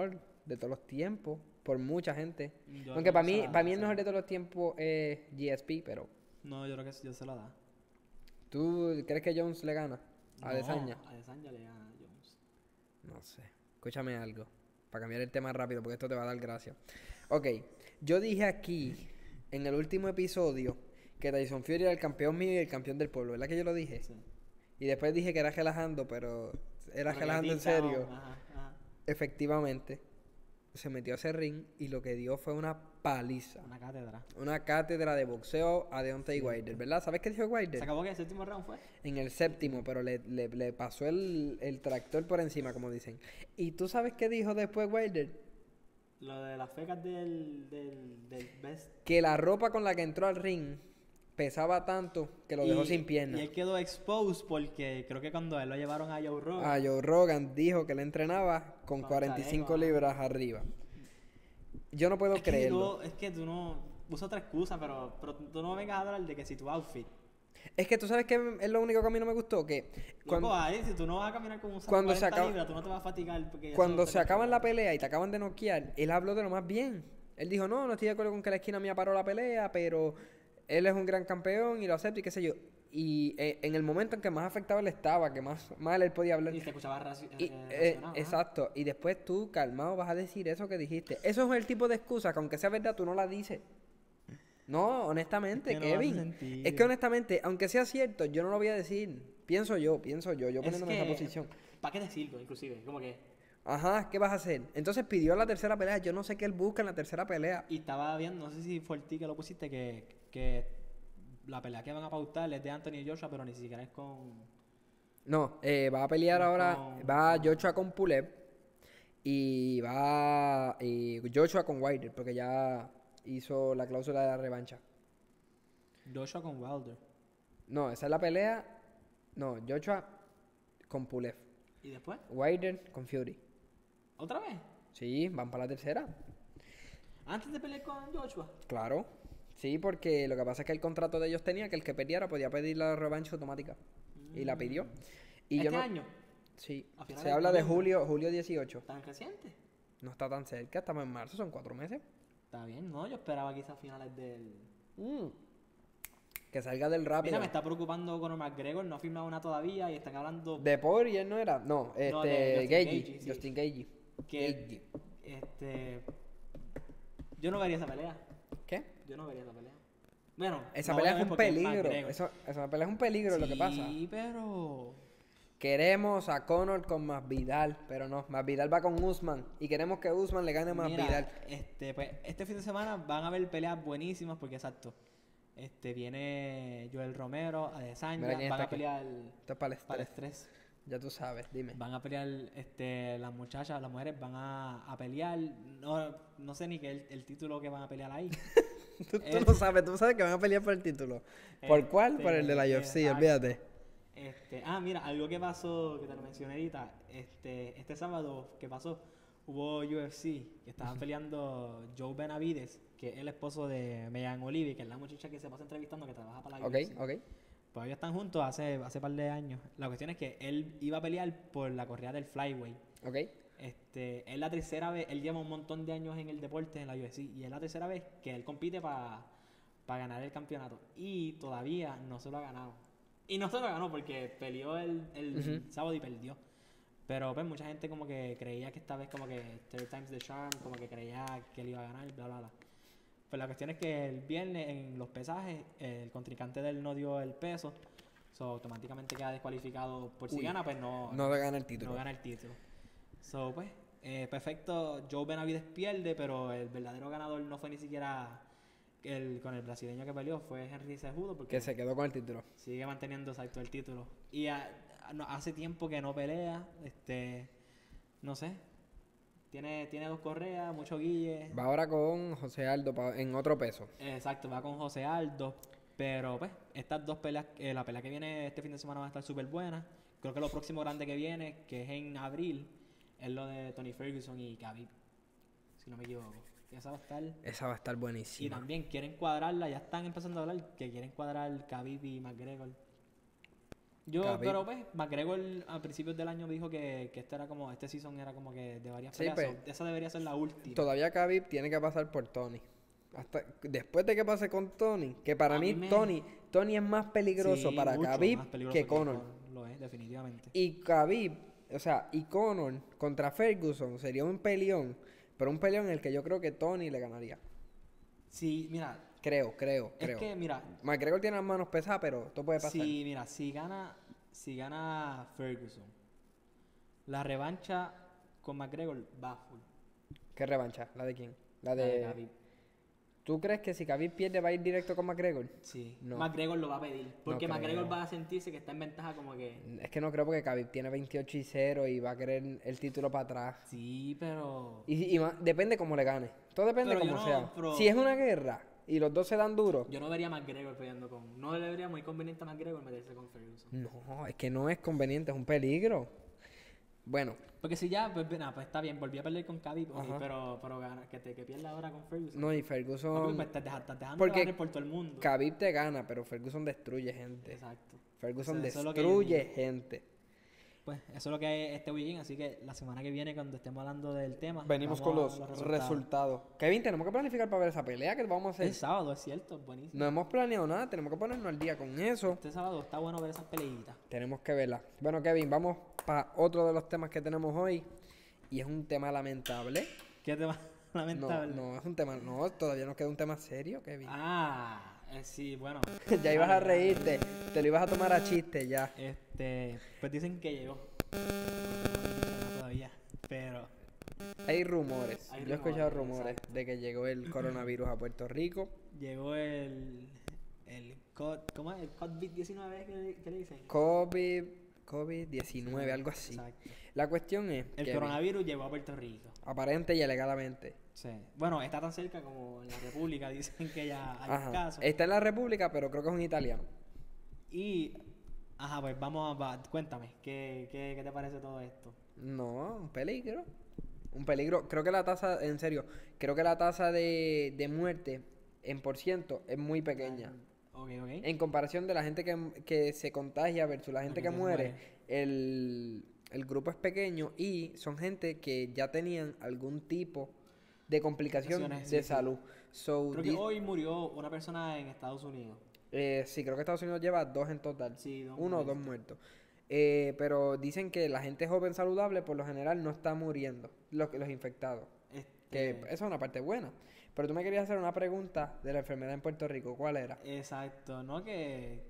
B: de todos los tiempos por mucha gente.
A: Yo
B: Aunque
A: creo que
B: para mí el mejor de todos los tiempos es GSP, pero
A: No, yo creo que yo se lo da.
B: ¿tú crees que Jones le gana a Adesanya?
A: No, Adesanya le gana a Jones.
B: No sé. Escúchame algo. Para cambiar el tema rápido, porque esto te va a dar gracia. Ok. Yo dije aquí, en el último episodio, que Tyson Fury era el campeón mío y el campeón del pueblo. ¿Verdad que yo lo dije?
A: Sí.
B: Y después dije que era relajando, pero era
A: Pero
B: relajando en
A: que deep down,
B: serio.
A: ajá.
B: Efectivamente, se metió a ese ring y lo que dio fue una paliza.
A: Una cátedra.
B: Una cátedra de boxeo a Deontay
A: Sí.
B: Wilder, ¿verdad? ¿Sabes qué dijo
A: ¿Se
B: Wilder?
A: acabó que el séptimo round fue?
B: En el séptimo, pero le pasó el tractor por encima, como dicen. ¿Y tú sabes qué dijo después Wilder?
A: Lo de las fecas del best.
B: Que la ropa con la que entró al ring pesaba tanto que lo dejó sin
A: Y
B: piernas.
A: él quedó exposed porque creo que cuando él lo llevaron a Joe Rogan.
B: A Joe Rogan dijo que él entrenaba con
A: Con
B: 45
A: chaleco,
B: libras arriba. Yo no puedo
A: es que
B: creerlo.
A: es que tú no. Usa otra excusa, pero tú no me vengas a hablar de que si tu outfit.
B: Es que tú sabes que es lo único que a mí no me gustó, que
A: Loco, ahí, si tú no vas a caminar con un saco
B: cuando
A: de
B: se
A: 40
B: acaba-
A: libras, tú no te vas a fatigar. Porque
B: cuando
A: eso
B: se acaban la pelea y te acaban de noquear, él habló de lo más bien. Él dijo, no estoy de acuerdo con que la esquina mía paró la pelea, pero él es un gran campeón y lo acepto y qué sé yo. Y en el momento en que más afectado él estaba, que más mal él podía hablar.
A: Y se escuchaba
B: Y,
A: racionado, ajá.
B: exacto. Y después tú, calmado, vas a decir eso que dijiste. Eso es el tipo de excusa que aunque sea verdad, tú no la dices. No, honestamente,
A: Es que no hace
B: Kevin.
A: sentido.
B: Es que honestamente, aunque sea cierto, yo no lo voy a decir. Pienso yo poniéndome en esa posición.
A: ¿Para qué decirlo, inclusive? Como que.
B: Ajá, ¿qué vas a hacer? Entonces pidió la tercera pelea. Yo no sé qué él busca en la tercera pelea.
A: Y estaba viendo, no sé si fue el ti que lo pusiste, que la pelea que van a pautar es de Anthony Joshua, pero ni siquiera es con.
B: No, va a pelear
A: No,
B: ahora.
A: con-
B: Va Joshua con Pulev. Y va Joshua con Wilder, porque ya hizo la cláusula de la revancha.
A: Joshua con Wilder.
B: No, esa es la pelea. No, Joshua con Pulev.
A: ¿Y después?
B: Wilder con Fury.
A: ¿Otra vez?
B: Sí, van para la tercera.
A: Antes de pelear con Joshua.
B: Claro. Sí, porque lo que pasa es que el contrato de ellos tenía que el que perdiera podía pedir la revancha automática. Y la pidió. Y
A: ¿Este
B: yo no.
A: año?
B: Sí.
A: A finales
B: Se
A: de
B: habla de
A: noviembre.
B: julio 18.
A: ¿Tan reciente?
B: No está tan cerca, estamos en marzo, son 4 meses.
A: Está bien, ¿no? Yo esperaba quizás finales del...
B: Que salga del rápido.
A: Mira, me está preocupando Conor McGregor, no ha firmado una todavía y están hablando
B: De Poirier no era. No,
A: de
B: Gaethje.
A: Justin Gaethje, sí.
B: Justin Gaethje.
A: que... Yo no vería esa pelea.
B: ¿Qué?
A: Yo no vería esa pelea. Bueno,
B: Esa
A: no
B: pelea
A: voy a
B: es
A: ver
B: un
A: porque
B: peligro.
A: McGregor.
B: Esa pelea es un peligro lo que pasa.
A: Sí, pero...
B: Queremos a Conor con Masvidal, pero no, Masvidal va con Usman y queremos que Usman le gane a Masvidal.
A: Mira, pues, este fin de semana van a haber peleas buenísimas porque, exacto, viene Joel Romero, Adesanya,
B: Mira quién
A: van
B: está
A: a
B: aquí.
A: pelear
B: Esto es para el
A: para el
B: estrés.
A: estrés.
B: Ya tú sabes, dime.
A: Van a pelear, las muchachas, las mujeres van a pelear, no sé ni qué es el título que van a pelear ahí.
B: Tú no sabes, tú sabes que van a pelear por el título. ¿Por cuál? Por el de la UFC,
A: exacto.
B: olvídate.
A: Mira, algo que pasó, que te lo mencioné ahorita, este sábado que pasó, hubo UFC, que estaban peleando Joe Benavides, que es el esposo de Megan Olivi, que es la muchacha que se pasa entrevistando, que trabaja para la
B: Ok,
A: UFC.
B: ok.
A: Pues ellos están juntos hace par de años. La cuestión es que él iba a pelear por la corrida del flyweight.
B: Ok.
A: Es la tercera vez, él lleva un montón de años en el deporte, en la UFC, y es la tercera vez que él compite para ganar el campeonato. Y todavía no se lo ha ganado. Y no se lo ganó porque peleó el sábado y perdió. Pero pues mucha gente como que creía que esta vez como que third time's the charm, como que creía que él iba a ganar, bla, bla, bla. Pues la cuestión es que el viernes en los pesajes, el contrincante de él no dio el peso. So, automáticamente queda descualificado. Por si gana, pues no
B: No gana el título.
A: no gana el título. So, pues, perfecto. Joe Benavides pierde, pero el verdadero ganador no fue ni siquiera con el brasileño que peleó, fue Henry Cejudo, porque
B: Que se quedó con el título.
A: sigue manteniendo exacto el título. Y hace tiempo que no pelea, no sé. Tiene 2 correas, mucho guille.
B: Va ahora con José Aldo en otro peso.
A: Exacto, va con José Aldo. Pero pues, estas 2 peleas, la pelea que viene este fin de semana va a estar súper buena. Creo que lo próximo grande que viene, que es en abril, es lo de Tony Ferguson y Khabib, si no me equivoco. Esa va a estar.
B: Esa va a estar
A: Y
B: buenísima.
A: también quieren cuadrarla, ya están empezando a hablar que quieren cuadrar Khabib y McGregor. Pero pues, McGregor a principios del año dijo que este season era como que de varias peleas.
B: Pues,
A: esa debería ser la última.
B: Todavía Khabib tiene que pasar por Tony. Hasta después de que pase con Tony, que para mí Tony es más peligroso para Khabib que Conor.
A: Lo es, definitivamente.
B: Y Khabib, y Conor contra Ferguson sería un peleón, pero un peleón en el que yo creo que Tony le ganaría.
A: Sí, mira.
B: Creo.
A: Es que, mira.
B: McGregor tiene las manos pesadas, pero esto puede pasar.
A: Sí, mira, si gana Ferguson, la revancha con McGregor va full.
B: ¿Qué revancha? ¿La de quién? La de
A: Khabib.
B: ¿Tú crees que si Khabib pierde va a ir directo con McGregor?
A: Sí.
B: No.
A: McGregor lo va a pedir. Porque
B: No
A: McGregor
B: creo.
A: va a sentirse que está en ventaja como que...
B: Es que no creo porque Khabib tiene 28-0 y va a querer el título para atrás.
A: Sí, pero...
B: Y depende cómo le gane. Todo depende
A: Pero
B: cómo
A: yo
B: sea.
A: no, pero-
B: Si es una guerra y los dos se dan duro.
A: Yo no vería a McGregor peleando con... No le vería muy conveniente a McGregor meterse con Ferguson.
B: No, es que no es conveniente, es un peligro. Bueno,
A: Porque si ya, pues está bien, volví a pelear con Khabib, ok,
B: Ajá.
A: pero gana, que pierda ahora con Ferguson.
B: no, y
A: No, porque,
B: Ferguson.
A: pues estás dejando
B: porque
A: de barrer por todo el mundo.
B: Khabib te gana, pero Ferguson destruye gente.
A: Exacto.
B: Ferguson
A: Eso es lo que yo
B: destruye
A: digo.
B: gente.
A: Pues eso es lo que es este weekend, así que la semana que viene cuando estemos hablando del tema...
B: Venimos
A: vamos
B: con
A: a
B: los resultados. Kevin, tenemos que planificar para ver esa pelea que vamos a hacer.
A: El sábado, es cierto, es buenísimo.
B: No hemos planeado nada, tenemos que ponernos al día con eso.
A: Este sábado está bueno ver esas peleitas.
B: Tenemos que verla. Bueno, Kevin, vamos para otro de los temas que tenemos hoy. Y es un tema lamentable.
A: ¿Qué tema lamentable?
B: No, es un tema. No, todavía nos queda un tema serio, Kevin.
A: Sí, bueno.
B: Ya ibas a reírte. Te lo ibas a tomar a chiste ya.
A: Pues dicen que llegó. No dice todavía, pero...
B: Hay rumores.
A: Hay
B: Yo he escuchado
A: rumores,
B: rumores
A: exacto.
B: de que llegó el coronavirus a Puerto Rico.
A: Llegó el ¿cómo es? El COVID-19, ¿qué le dicen?
B: COVID-19, algo así.
A: Exacto.
B: La cuestión es
A: El
B: que
A: coronavirus llegó a Puerto Rico.
B: aparente y alegadamente.
A: Sí. Bueno, está tan cerca como en la República, dicen que ya hay
B: Ajá.
A: casos.
B: Está en la República, pero creo que es un italiano.
A: Y, pues cuéntame, ¿qué te parece todo esto?
B: No, un peligro. Un peligro. Creo que la tasa, en serio, creo que la tasa de muerte en % es muy pequeña.
A: Ok.
B: En comparación de la gente que se contagia versus la gente que muere, el grupo es pequeño y son gente que ya tenían algún tipo de complicación
A: Complicaciones,
B: de
A: sí.
B: salud. So,
A: Creo que hoy murió una persona en Estados Unidos.
B: sí, creo que Estados Unidos lleva 2 en total.
A: Sí, 2
B: 1 o 2 muertos. Pero dicen que la gente joven saludable por lo general no está muriendo, los infectados. Que esa es una parte buena. Pero tú me querías hacer una pregunta de la enfermedad en Puerto Rico. ¿Cuál era?
A: Exacto, ¿no? Que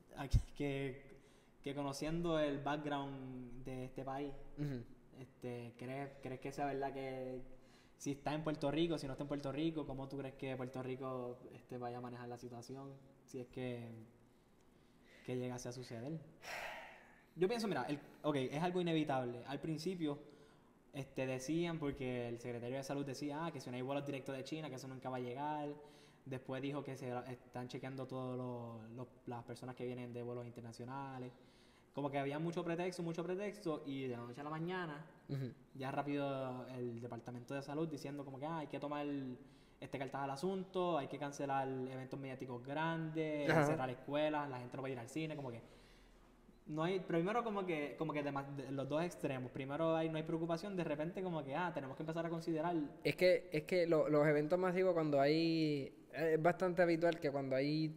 A: conociendo el background de este país,
B: Ujú.
A: ¿crees que sea verdad que si está en Puerto Rico, si no está en Puerto Rico, cómo tú crees que Puerto Rico vaya a manejar la situación si es que llegase a suceder? Yo pienso, mira, es algo inevitable. Al principio decían, porque el secretario de Salud decía que si no hay vuelos directos de China, que eso nunca va a llegar. Después dijo que se están chequeando todas las personas que vienen de vuelos internacionales. Como que había mucho pretexto, y de la noche a la mañana,
B: Ujú.
A: ya rápido el Departamento de Salud diciendo como que hay que tomar cartas al asunto, hay que cancelar eventos mediáticos grandes,
B: Ajá.
A: cerrar escuelas, la gente no va a ir al cine, como que no hay, primero como que de los dos extremos, primero no hay preocupación, de repente como que tenemos que empezar a considerar.
B: Es que los eventos masivos cuando hay... Es bastante habitual que cuando hay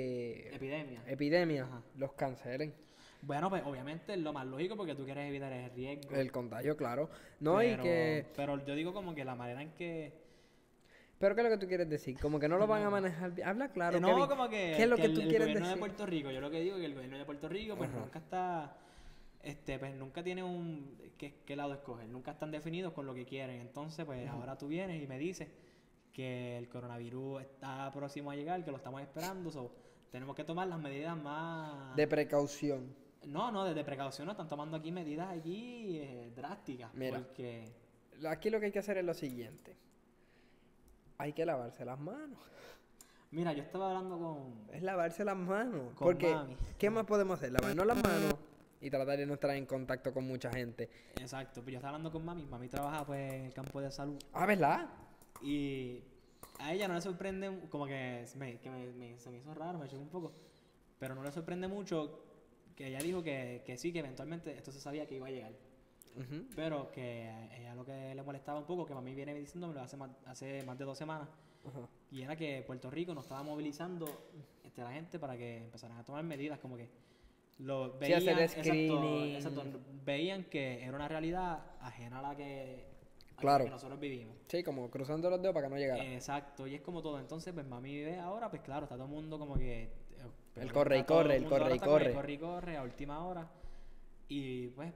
A: Epidemia. Ajá.
B: los cancelen.
A: Bueno, pues obviamente es lo más lógico porque tú quieres evitar el riesgo.
B: El contagio, claro. No,
A: Pero yo digo como que la manera en que...
B: ¿Pero qué es lo que tú quieres decir? Como que no lo van a manejar bien. Habla claro,
A: no,
B: Kevin.
A: como que...
B: ¿Qué es lo que
A: el
B: tú quieres
A: gobierno
B: decir?
A: de Puerto Rico, yo lo que digo es que el gobierno de Puerto Rico pues
B: Ajá.
A: nunca está... pues nunca tiene qué lado escoger, nunca están definidos con lo que quieren. Entonces, pues ahora tú vienes y me dices que el coronavirus está próximo a llegar, que lo estamos esperando, tenemos que tomar las medidas más...
B: De precaución.
A: No, de precaución no, están tomando aquí medidas drásticas.
B: Mira.
A: Porque...
B: Aquí lo que hay que hacer es lo siguiente. Hay que lavarse las manos.
A: Mira, yo estaba hablando con...
B: Es lavarse las manos.
A: Con
B: Porque,
A: mami.
B: ¿qué más podemos hacer? Lavarnos las manos y tratar de no estar en contacto con mucha gente.
A: Exacto, pues yo estaba hablando con mami. Mami trabaja pues en el campo de salud.
B: Ah, ¿verdad?
A: Y a ella no le sorprende, como que se me hizo raro, me chocó un poco. Pero no le sorprende mucho que ella dijo que sí, que eventualmente esto se sabía que iba a llegar. Pero que ella lo que le molestaba un poco, que mami viene diciéndomelo hace más de 2 semanas, y era que Puerto Rico no estaba movilizando la gente para que empezaran a tomar medidas, como que lo veían, exacto, veían que era una realidad ajena a la que nosotros vivimos.
B: Sí, como cruzando los dedos para que no llegara.
A: Exacto, y es como todo. Entonces, pues mami ve ahora, pues claro, está todo el mundo como que...
B: el corre y corre
A: a última hora. Y pues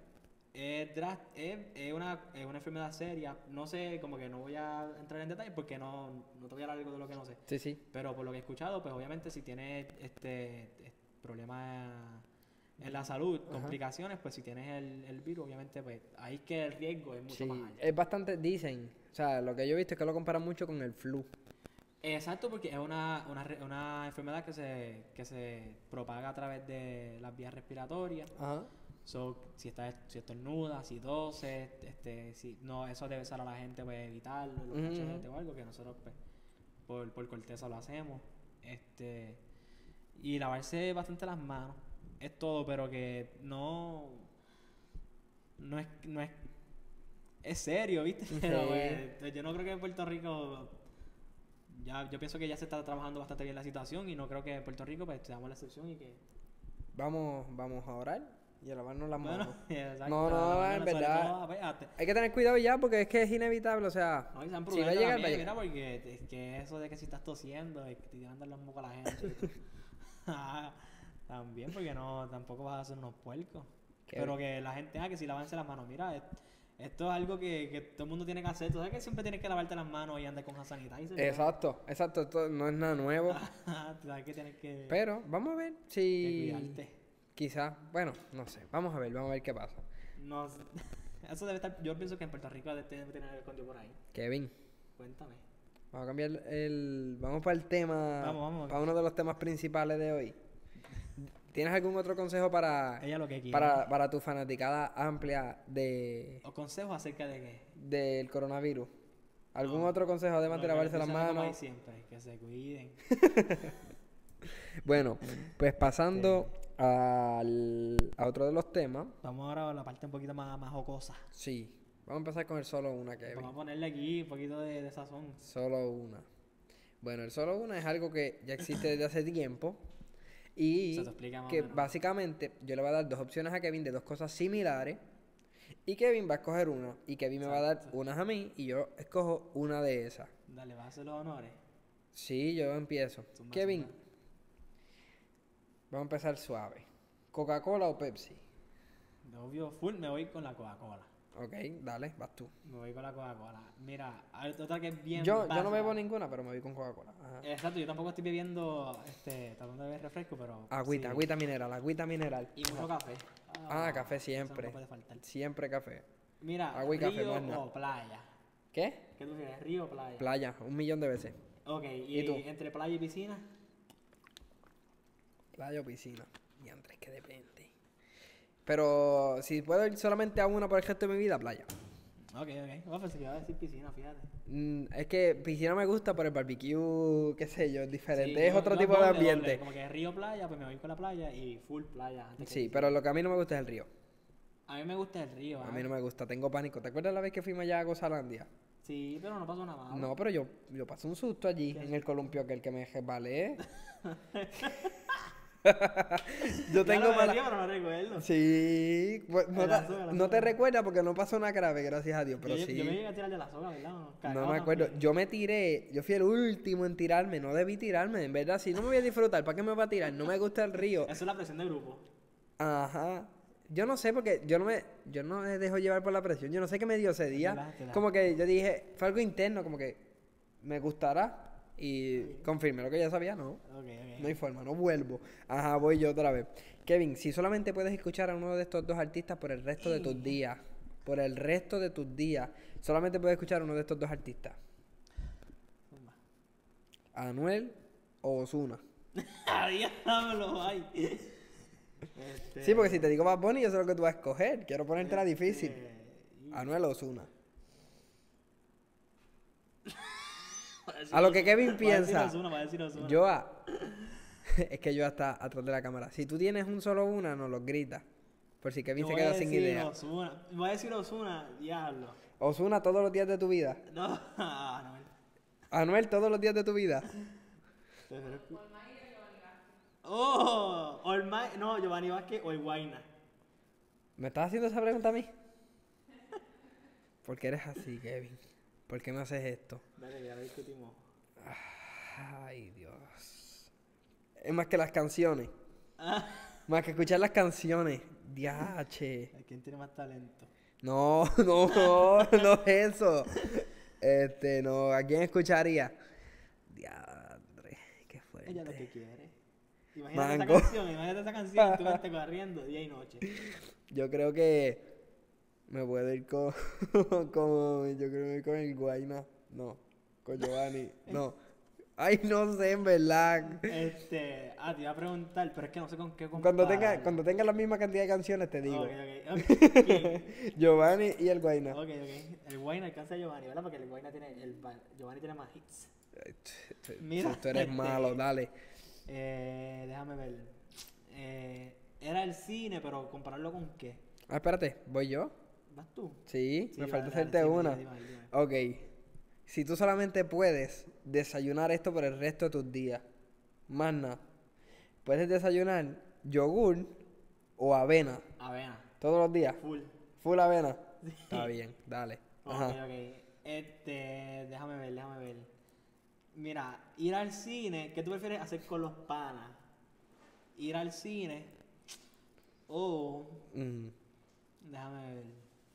A: es una enfermedad seria. No sé, como que no voy a entrar en detalle porque no te voy a hablar algo de lo que no sé.
B: Sí.
A: Pero por lo que he escuchado, pues obviamente si tienes problemas en la salud, complicaciones, pues si tienes el virus, obviamente, pues ahí es que el riesgo es mucho más alto.
B: Es bastante, dicen, o sea, lo que yo he visto es que lo comparan mucho con el flu.
A: Exacto, porque es una enfermedad que se propaga a través de las vías respiratorias. So, si estornudas, si toses, eso debe ser a la gente, pues evitarlo, mucha gente o algo, que nosotros pues por cortesía lo hacemos. Y lavarse bastante las manos. Es todo, pero que no es serio, ¿viste? Pero pues, yo no creo que en Puerto Rico, yo pienso que ya se está trabajando bastante bien la situación y no creo que en Puerto Rico pues seamos la excepción y que...
B: Vamos a orar y a lavarnos las manos.
A: Exacto,
B: no, en verdad. Hay que tener cuidado ya porque es que es inevitable, o sea...
A: No, y sean prudentes también, mira, porque es que eso de que si estás tosiendo, es que te tiran los mocos a la gente. También, porque tampoco vas a hacer unos puercos. Pero que la gente, que si lavanse las manos, mira, esto es algo que todo el mundo tiene que hacer. Tú sabes que siempre tienes que lavarte las manos y andar con hand sanitizer.
B: Exacto, esto no es nada nuevo.
A: Tú sabes que tienes que...
B: Pero vamos a ver si...
A: que cuidarte.
B: Quizás, bueno, no sé, vamos a ver qué pasa.
A: No, eso debe estar, yo pienso que en Puerto Rico debe tener el escondido por ahí.
B: Kevin.
A: Cuéntame.
B: Vamos a cambiar vamos para el tema,
A: vamos.
B: para uno de los temas principales de hoy. ¿Tienes algún otro consejo para tu fanaticada amplia de...
A: ¿O consejos acerca de qué?
B: Del coronavirus? ¿Algún otro consejo además de lavarse las manos?
A: Siempre, que se cuiden.
B: Bueno, pues pasando a otro de los temas.
A: Vamos ahora a la parte un poquito más jocosa.
B: Sí, vamos a empezar con el solo una, Kevin.
A: Vamos a ponerle aquí un poquito de sazón.
B: Solo una. Bueno, el solo una es algo que ya existe desde hace tiempo. Y
A: se te explica más
B: que
A: o menos.
B: Básicamente yo le voy a dar 2 opciones a Kevin de 2 cosas similares. Y Kevin va a escoger una. Y Kevin me va a dar unas a mí. Y yo escojo una de esas.
A: Dale, ¿vas a hacer los honores?
B: Sí, yo empiezo. Kevin, vamos a empezar suave. ¿Coca-Cola o Pepsi?
A: Obvio, full me voy con la Coca-Cola.
B: Ok, dale, vas tú.
A: Me voy con la Coca-Cola. Mira, otra que es bien
B: yo no bebo ninguna, pero me voy con Coca-Cola.
A: Exacto, yo tampoco estoy bebiendo, tratando de beber refresco, pero...
B: Agüita mineral.
A: Y mucho café.
B: Café siempre.
A: No puede faltar.
B: Siempre café.
A: Mira,
B: agua y café,
A: río o playa.
B: ¿Qué?
A: ¿Qué tú quieres, río o playa?
B: Playa, 1.000.000 de veces.
A: Ok, ¿y tú? ¿Entre playa y piscina?
B: Playa o piscina. Y Andrés, que depende. Pero si puedo ir solamente a una por el resto de mi vida, playa.
A: Ok. Bueno, pues si iba a decir piscina, fíjate.
B: Es que piscina me gusta por el barbecue, qué sé yo, es diferente.
A: Sí,
B: es otro tipo de ambiente.
A: Como que río, playa, pues me voy con la playa y full playa.
B: Sí, pero lo que a mí no me gusta es el río.
A: A mí me gusta el río.
B: A mí no me gusta, tengo pánico. ¿Te acuerdas la vez que fuimos allá a Gozalandia?
A: Sí, pero no pasó nada malo.
B: No, pero yo pasé un susto allí en el columpio aquel que me resbalé. Yo tengo
A: pero no recuerdo.
B: Sí, pues, no te recuerdas porque no pasó nada grave, gracias a Dios, pero sí.
A: Yo me llegué a tirar de la soga, ¿verdad?
B: No me acuerdo. Yo me tiré, yo fui el último en tirarme, no debí tirarme, en verdad, si no me voy a disfrutar, ¿para qué me voy a tirar? No me gusta el río.
A: Eso es la presión de grupo.
B: Ajá. Yo no sé porque yo no me dejo llevar por la presión, yo no sé qué me dio ese día. Como que yo dije, fue algo interno, como que me gustará. Y confirmé lo que ya sabía, ¿no? No hay forma, no vuelvo. Ajá, voy yo otra vez. Kevin, si solamente puedes escuchar a uno de estos 2 artistas por el resto de tus días, solamente puedes escuchar a uno de estos 2 artistas. ¿Anuel o Ozuna?
A: Diablo, ay.
B: Sí, porque si te digo Bad Bunny, yo sé lo que tú vas a escoger. Quiero ponértela difícil. ¿Anuel o Ozuna? A lo que Kevin piensa.
A: Va a decir Ozuna.
B: Yo Es que yo hasta atrás de la cámara. Si tú tienes un solo una, nos los gritas. Por si Kevin
A: Yo
B: se
A: voy a
B: queda sin
A: decir
B: idea.
A: Ozuna. Voy a decir Ozuna, diablo.
B: Ozuna todos los días de tu vida.
A: No, no.
B: Anuel todos los días de tu vida.
A: Oh, no, Giovanni Vázquez o el Guayna.
B: ¿Me estás haciendo esa pregunta a mí? ¿Por qué eres así, Kevin? ¿Por qué me haces esto?
A: Dale, ya lo discutimos.
B: Ay, Dios. Es más que las canciones.
A: Ah.
B: Más que escuchar las canciones. Diache.
A: ¿Quién tiene más talento?
B: No es eso. No, ¿a quién escucharía? Diadre, qué fuerte.
A: Ella lo que quiere. Imagínate
B: Mango.
A: esa canción, tú vente corriendo día y noche.
B: Yo creo que me puedo ir con, yo creo que me voy a ir con el Guayna. No, con Giovanni. No. Ay, no sé, en verdad.
A: Te iba a preguntar, pero es que no sé con qué comparar.
B: Cuando tenga la misma cantidad de canciones te digo.
A: Ok.
B: Giovanni y el Guayna.
A: Ok. El Guayna alcanza a Giovanni, ¿verdad? Porque el Guayna Giovanni tiene más hits. Mira.
B: Tú eres malo, dale.
A: Déjame ver. Era el cine, pero compararlo con qué.
B: Espérate, ¿voy yo?
A: ¿Vas tú?
B: Sí, me falta
A: dale,
B: hacerte una.
A: dime.
B: Ok. Si tú solamente puedes desayunar esto por el resto de tus días, más nada, puedes desayunar yogur o avena.
A: Avena.
B: Todos los días. Full avena.
A: Sí.
B: Está bien, dale. Ajá.
A: Ok. Déjame ver. Mira, ir al cine, ¿qué tú prefieres hacer con los panas? Ir al cine o... Déjame ver.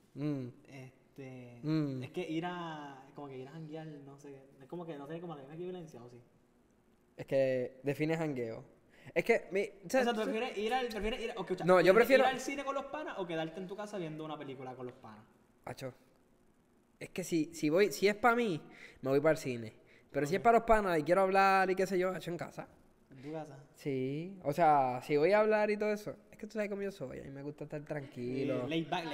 A: Es que ir a janguear, no sé, es como que no tiene como la misma equivalencia, ¿o sí?
B: Es que defines jangueo. Es que,
A: O sea, ¿tú prefieres ir escucha,
B: No, yo prefiero
A: ir al cine con los panas o quedarte en tu casa viendo una película con los panas?
B: Acho. Es que si es para mí, me voy para el cine. Pero si es para los panas y quiero hablar y qué sé yo, hecho en casa.
A: ¿En tu casa?
B: Sí. O sea, si voy a hablar y todo eso, es que tú sabes cómo yo soy. A mí me gusta estar tranquilo.
A: Laid back.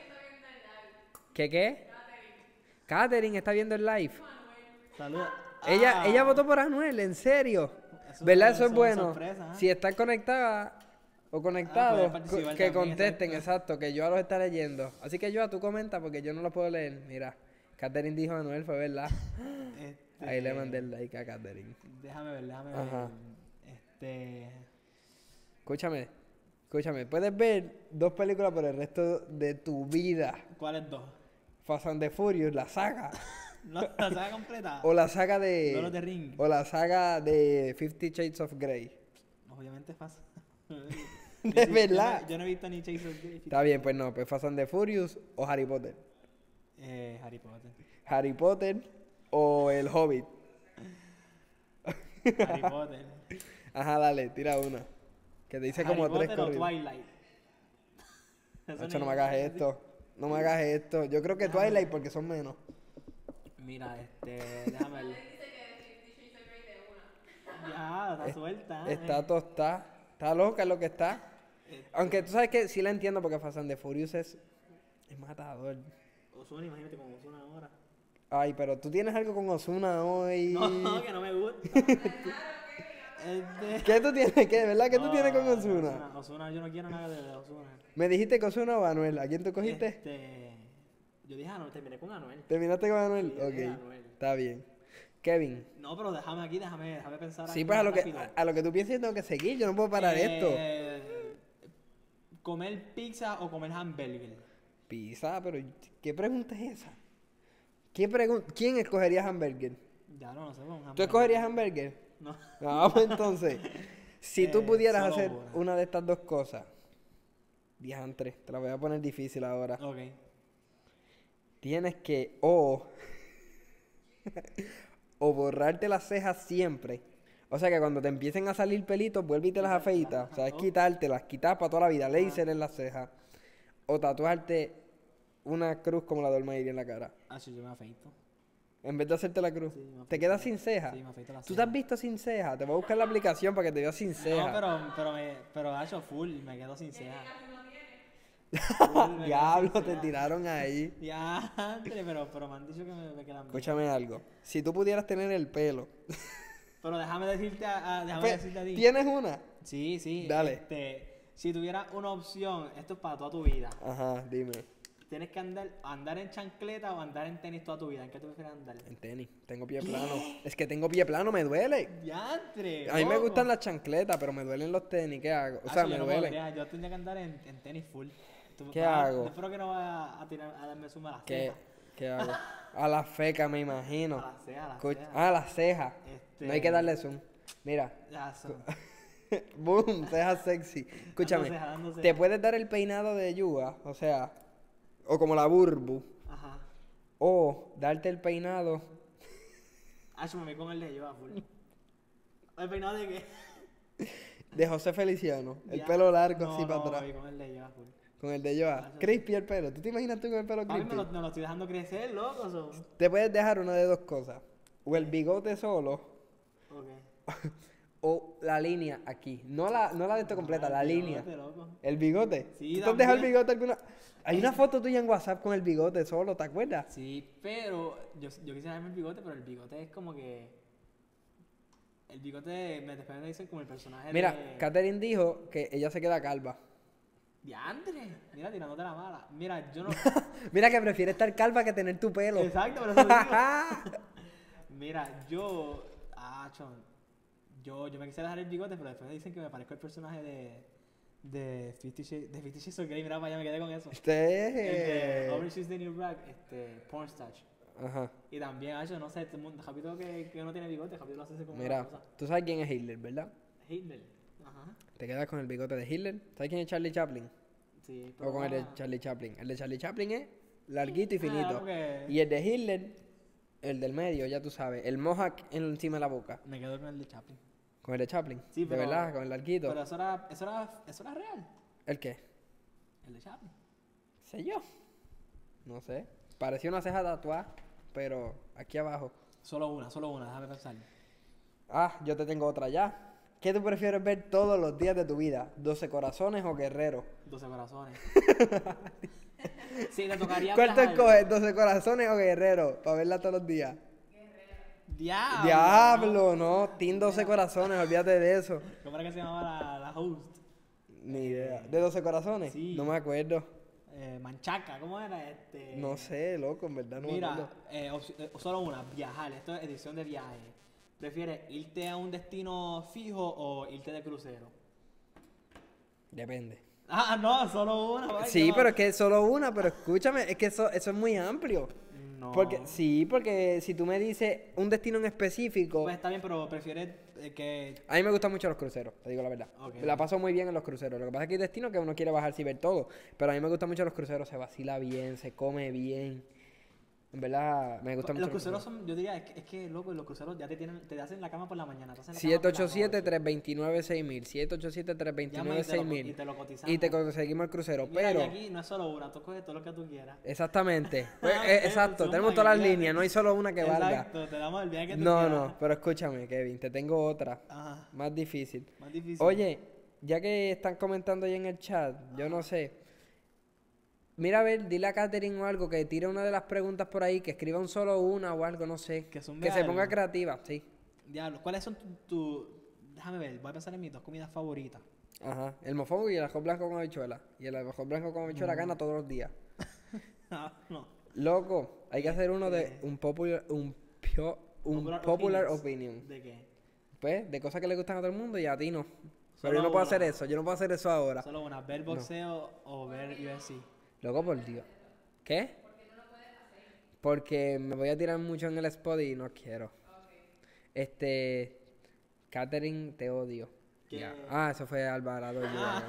B: ¿Qué? Katherine está viendo el live.
A: Saludos.
B: Ella votó por Anuel, en serio. ¿Verdad? Eso es bueno.
A: Sorpresa,
B: Si están conectada o conectados,
A: pueden participar
B: que
A: también,
B: contesten, exacto, que yo los estaré leyendo. Así que tú comenta porque yo no lo puedo leer. Mira, Katherine dijo Anuel, fue verdad. Ahí le mandé el like a Katherine.
A: Déjame ver.
B: Ajá. Escúchame. Puedes ver 2 películas por el resto de tu vida.
A: ¿Cuáles 2?
B: Fast and the Furious, la saga.
A: No, la saga completa.
B: O la saga de...
A: Lord of the Ring.
B: O la saga de 50 Shades of Grey.
A: Obviamente Fast.
B: De verdad.
A: Yo no he visto ni Chase of Grey.
B: Está bien, pues no. Pues Fast and the Furious o Harry Potter.
A: Harry Potter.
B: Harry Potter o El Hobbit.
A: Harry Potter.
B: Ajá, dale, tira una. Que te dice como 3
A: Harry Potter o
B: corridos.
A: Twilight.
B: Nacho, no me hagas esto. No me hagas esto. Yo creo que Twilight porque son menos.
A: Mira, déjame ver. Ya, está suelta.
B: Está tostada. Está loca lo que está. Aunque tú sabes que sí la entiendo porque Fast and the Furious es matador.
A: Ozuna, imagínate como Ozuna ahora.
B: Ay, pero tú tienes algo con Ozuna hoy.
A: No, que no me gusta.
B: ¿Qué tú tienes? ¿Qué? ¿Verdad? ¿Qué tú tienes con Ozuna?
A: Ozuna, yo no quiero nada de Ozuna.
B: ¿Me dijiste que Ozuna o Anuel? ¿A quién tú cogiste?
A: Yo dije Anuel, terminé con Anuel.
B: ¿Terminaste con Anuel?
A: Sí,
B: ok,
A: Anuel.
B: está bien. Kevin.
A: No, pero déjame pensar.
B: Sí, pues a lo que tú pienses tengo que seguir. Yo no puedo parar esto.
A: ¿Comer pizza o comer hamburger?
B: Pizza, pero ¿qué pregunta es esa? ¿Quién escogería hamburger?
A: Ya no sé, un hamburger.
B: ¿Tú escogerías hamburger?
A: No.
B: No, pues entonces, si tú pudieras
A: solo
B: hacer
A: una.
B: una de estas 2 cosas, diantre, te la voy a poner difícil ahora.
A: Ok.
B: Tienes que o borrarte las cejas siempre. O sea que cuando te empiecen a salir pelitos, vuelve y te las afeitas. O sea, es quitártelas, quitar para toda la vida, laser en las cejas. O tatuarte una cruz como la de Olmairi en la cara.
A: Sí, yo me afeito.
B: En vez de hacerte la cruz.
A: Sí, me afeito.
B: ¿Te quedas sin ceja?
A: Sí, me afeito la
B: ¿Tú
A: ceja.
B: te has visto sin ceja? Te voy a buscar la aplicación para que te veas sin ceja.
A: No, pero ha hecho full, me quedo sin ceja.
B: Diablo, te tiraron ahí.
A: Ya, pero me han dicho que me quedan bien.
B: Escúchame algo. Si tú pudieras tener el pelo
A: Pero déjame decirte a ti.
B: ¿Tienes una?
A: Sí, sí.
B: Dale.
A: Si tuvieras una opción, esto es para toda tu vida.
B: Ajá, dime.
A: Tienes que andar en chancleta o andar en tenis toda tu vida. ¿En qué tú prefieres andar?
B: En tenis. Tengo pie plano. Es que tengo pie plano, me duele.
A: ¡Diantre!
B: A mí me gustan las chancletas, pero me duelen los tenis. ¿Qué hago? O sea, me duelen.
A: Yo tendría que andar en tenis full.
B: ¿Qué hago?
A: Espero que no vaya a darme suma a las cejas.
B: ¿Qué hago? A las fecas, me imagino.
A: A las cejas,
B: A las cejas. No hay que darle zoom. Mira.
A: Ya son.
B: Boom, cejas sexy. Escúchame.
A: Dando cejas.
B: Te puedes dar el peinado de Yuga, o sea, o como la Burbu.
A: Ajá.
B: O darte el peinado.
A: Yo me voy con el de yo, full. ¿El peinado de qué?
B: De José Feliciano. El
A: Ya.
B: pelo largo así para
A: Me
B: atrás.
A: voy con el de yo, full.
B: Con el de Yoa. Crispy el pelo. ¿Tú te imaginas tú con el pelo
A: Papi,
B: crispy?
A: me lo estoy dejando crecer, loco.
B: Te puedes dejar una de dos cosas. O el bigote solo.
A: Ok.
B: O la línea aquí. No la de esto completa, la línea.
A: Loco.
B: ¿El bigote?
A: Sí,
B: ¿Tú te has dejado el
A: también.
B: bigote alguna? Hay una foto tuya en WhatsApp con el bigote solo, ¿te acuerdas?
A: Sí, pero yo quisiera darme el bigote, pero el bigote es como que... El bigote, después me dicen como el personaje
B: Mira,
A: de...
B: Katherine dijo que ella se queda calva.
A: ¡Diantre! Mira, tirándote la mala. Mira, yo no...
B: Mira que prefiere estar calva que tener tu pelo.
A: Exacto, pero eso digo. Mira, yo me quisiera dejar el bigote, pero después me dicen que me parezco el personaje de 50 Shades of Grey. Mira, para allá me quedé con eso. El de Orange is the New Black, Pornstache.
B: Ajá.
A: Y también, no sé, Japito que no tiene bigote, Japito lo hace como
B: Mira,
A: una cosa.
B: tú sabes quién es Hitler, ¿verdad?
A: Hitler. Ajá.
B: Te quedas con el bigote de Hitler. ¿Sabes quién es Charlie Chaplin?
A: Sí,
B: O con el de Charlie Chaplin. El de Charlie Chaplin es larguito y finito.
A: porque-
B: Y el de Hitler, el del medio, ya tú sabes. El mohawk encima de la boca.
A: Me quedo con el de Chaplin.
B: Con el de Chaplin.
A: Sí,
B: de
A: pero-
B: verdad, con el larguito.
A: Pero eso era real.
B: ¿El qué?
A: El de Chaplin.
B: ¿Sé yo? No sé. Parecía una ceja tatuada, pero aquí abajo.
A: Solo una, déjame pensar.
B: Ah, yo te tengo otra ya. ¿Qué tú prefieres ver todos los días de tu vida? ¿12 corazones o Guerrero?
A: 12 corazones. Sí, te tocaría
B: ¿Cuál te
A: viajar.
B: escoges? ¿12 corazones o Guerrero? Para verla todos los días.
A: Diablo.
B: Diablo, no. Team 12 corazones, olvídate de eso.
A: ¿Cómo era que se llamaba la host?
B: Ni idea. ¿De 12 corazones?
A: Sí.
B: No me acuerdo.
A: Manchaca, ¿cómo era?
B: No sé, loco, en verdad no me
A: Mira,
B: acuerdo.
A: solo una, viajar. Esto es edición de viaje. ¿Prefieres irte a un destino fijo o irte de crucero?
B: Depende.
A: Ah, no, solo una. vaya,
B: Sí,
A: no.
B: pero es que es solo una, pero escúchame, es que eso es muy amplio.
A: No.
B: Porque si tú me dices un destino en específico,
A: Pues está bien, pero prefieres que...
B: a mí me gustan mucho los cruceros, te digo la verdad.
A: Ok.
B: La paso muy bien en los cruceros. Lo que pasa es que hay destinos que uno quiere bajar y ver todo, pero a mí me gustan mucho los cruceros, se vacila bien, se come bien. En verdad, me gustan mucho
A: Los cruceros son, yo diría, es que loco, los cruceros ya te hacen la cama por la mañana. Te hacen la cama por la noche.
B: 787-329-6000, 787-329-6000.
A: Y te lo cotizamos.
B: Y te conseguimos el crucero,
A: Mira, y
B: pero...
A: aquí no es solo una, tú coges todo lo que tú quieras.
B: Exactamente. Pues,
A: Ah,
B: exacto,
A: zumba,
B: tenemos todas las
A: que
B: líneas, no hay solo una que valga.
A: Exacto, te damos el viaje que tú
B: No,
A: quieras.
B: no, pero escúchame, Kevin, te tengo otra,
A: Ajá,
B: más difícil.
A: más difícil.
B: Oye, ya que están comentando ahí en el chat, yo no sé. Mira, a ver, dile a Katherine o algo que tire una de las preguntas por ahí, que escriba un solo una o algo, no sé.
A: Que zumbe
B: Que se ponga
A: algo.
B: creativa, sí.
A: Diablo, ¿cuáles son tus... Déjame ver, voy a pensar en mis 2 comidas favoritas.
B: Ajá, el mofongo y el arroz blanco con habichuela. Y el arroz blanco con habichuela gana todos los días.
A: No.
B: Loco, hay que hacer uno de un popular opinion.
A: ¿De qué?
B: Pues, de cosas que le gustan a todo el mundo y a ti no. Pero
A: Solo
B: yo no puedo
A: una.
B: hacer eso, yo no puedo hacer eso ahora.
A: Solo una, ver boxeo o ver UFC.
B: Loco, por Dios. ¿Qué? Porque me voy a tirar mucho en el spot y no quiero. Katherine, te odio.
A: ¿Qué?
B: Ya. Ah, eso fue Alvarado.
A: Ah.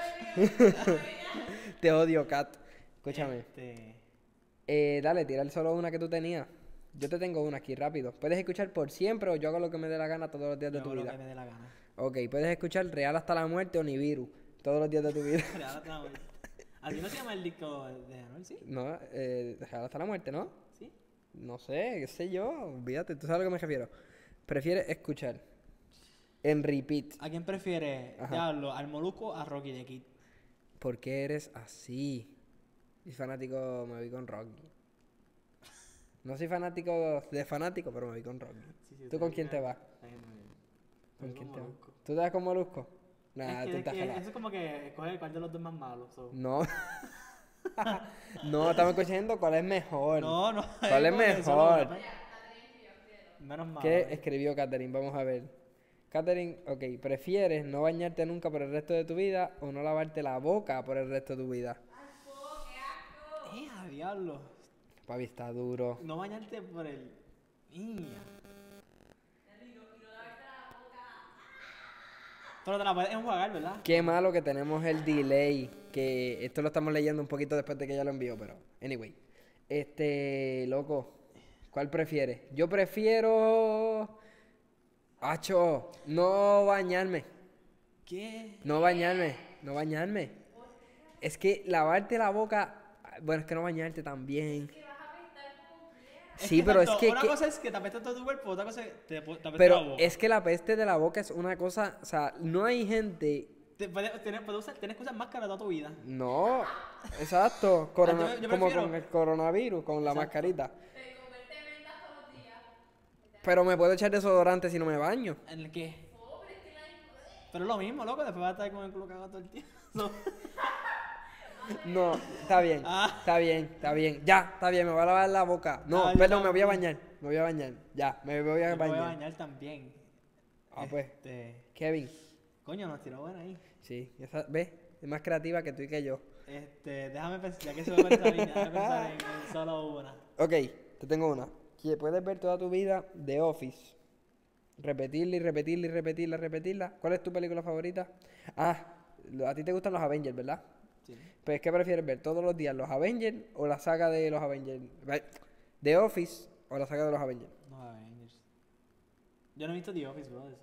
B: Te odio, Kat. Escúchame.
A: Este,
B: Dale, tira solo una que tú tenías. Yo te tengo una aquí rápido. Puedes escuchar por siempre o yo hago lo que me dé la gana todos los días de
A: yo
B: tu
A: hago lo
B: vida.
A: que me dé la gana.
B: Ok, puedes escuchar Real hasta la muerte o Nibiru todos los días de tu vida.
A: Ahora te la voy. Así no se llama el disco de Anuel, ¿sí?
B: No, Real hasta la muerte, ¿no?
A: ¿Sí?
B: No sé, qué sé yo, olvídate, tú sabes a lo que me refiero. Prefieres escuchar en repeat.
A: ¿A quién prefiere,
B: Ajá.
A: Diablo, al Molusco o a Rocky de Kid?
B: ¿Por qué eres así? Y fanático, me voy con Rocky. No soy fanático de fanático, pero me voy con Rocky.
A: Sí, sí,
B: ¿Tú con quién te vas?
A: Está bien, muy bien.
B: ¿Con quién te vas? ¿Tú te vas con Molusco? Nah, tú estás
A: eso es como que escoger cuál de los dos más malos.
B: No. No, estamos escuchando cuál es mejor.
A: No.
B: ¿Cuál es mejor?
A: Menos mal.
B: ¿Qué escribió Katherine? Vamos a ver. Katherine, ok, ¿prefieres no bañarte nunca por el resto de tu vida o no lavarte la boca por el resto de tu vida?
A: A diablo!
B: Papi, está duro.
A: No bañarte por el... Pero te la puedes enjuagar, ¿verdad?
B: Qué malo que tenemos el delay, que esto lo estamos leyendo un poquito después de que ya lo envió, pero anyway. Loco, ¿cuál prefieres? Yo prefiero... Acho, no bañarme.
A: ¿Qué?
B: No bañarme. Es que lavarte la boca... Bueno, es que no bañarte también. Sí, pero es que...
A: Una cosa es que te apesta todo tu cuerpo, otra cosa es que te apesta
B: pero
A: la boca.
B: es que la peste de la boca es una cosa... O sea, no hay gente...
A: Tienes que usar máscara toda tu vida.
B: No, exacto. Como
A: prefiero...
B: con el coronavirus, con la
A: Exacto.
B: mascarita. Pero me puedo echar desodorante si no me baño.
A: ¿En el qué? Pero es lo mismo, loco, después vas a estar con el culo cagado todo el tiempo.
B: No, está bien, está bien. Ya, está bien, me voy a lavar la boca. No, perdón, me voy a bañar. Ya, me voy a bañar.
A: Me voy a bañar también.
B: Pues, Kevin.
A: Coño, nos tiró buena ahí.
B: Sí, ¿ves? Es más creativa que tú y que yo.
A: Déjame pensar, ya que se me va esa línea, déjame pensar en solo una.
B: Ok, te tengo una. Que puedes ver toda tu vida The Office. Repetirla. ¿Cuál es tu película favorita? A ti te gustan los Avengers, ¿verdad?
A: Sí.
B: Pues, ¿qué prefieres ver todos los días? ¿Los Avengers o la saga de los Avengers? ¿The Office o la saga de los Avengers?
A: Los Avengers. Yo no he visto The Office, bro, eso.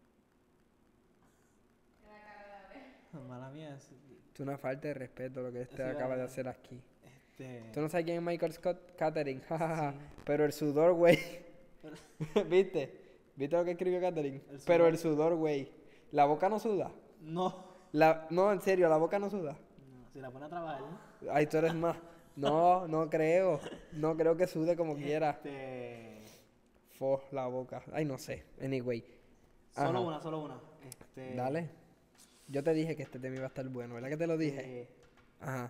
A: Mala mía.
B: Es una falta de respeto lo que este
A: Sí,
B: acaba de hacer aquí.
A: Este...
B: ¿Tú no sabes quién es Michael Scott? Katherine, jajaja. Sí. Pero el sudor, güey. ¿Viste? ¿Viste lo que escribió Katherine? Pero el sudor, güey. ¿La boca no suda?
A: No.
B: No, en serio, ¿la boca no suda?
A: No, si la pone a trabajar.
B: Ay, tú eres más. No creo. No creo que sude como quiera. La boca. Ay, no sé. Anyway.
A: Solo una.
B: Dale. Yo te dije que este tema iba a estar bueno, ¿verdad que te lo dije? Ajá.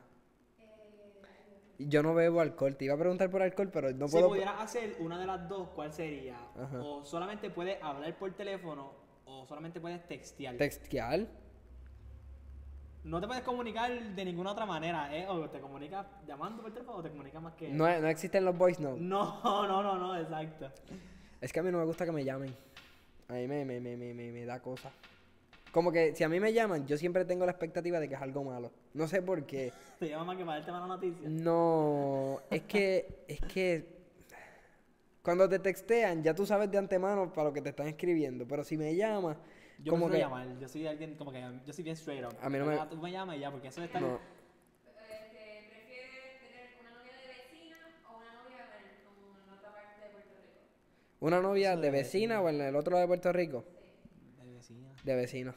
B: Yo no bebo alcohol. Te iba a preguntar por alcohol, pero no puedo...
A: Si pudieras hacer una de las dos, ¿cuál sería? Ajá. O solamente puedes hablar por teléfono o solamente puedes textear.
B: ¿Textear?
A: No te puedes comunicar de ninguna otra manera, ¿eh? O te comunicas llamando por teléfono o te comunicas más que...
B: No existen los voice notes.
A: No, exacto.
B: Es que a mí no me gusta que me llamen. A mí me da cosa. Como que si a mí me llaman, yo siempre tengo la expectativa de que es algo malo. No sé por qué.
A: ¿Te llaman más que para darte mala noticia?
B: No, es que cuando te textean, ya tú sabes de antemano para lo que te están escribiendo. Pero si me llamas,
A: yo como que... llamar, yo soy alguien como que... Yo soy bien straight up.
B: A mí no me...
A: Tú me llamas y ya, porque eso de estar...
B: No.
C: ¿Prefieres tener una novia de vecina o una novia en otra parte de Puerto Rico?
B: ¿Una novia de vecina o en el otro lado de Puerto Rico?
A: Sí.
B: De vecina.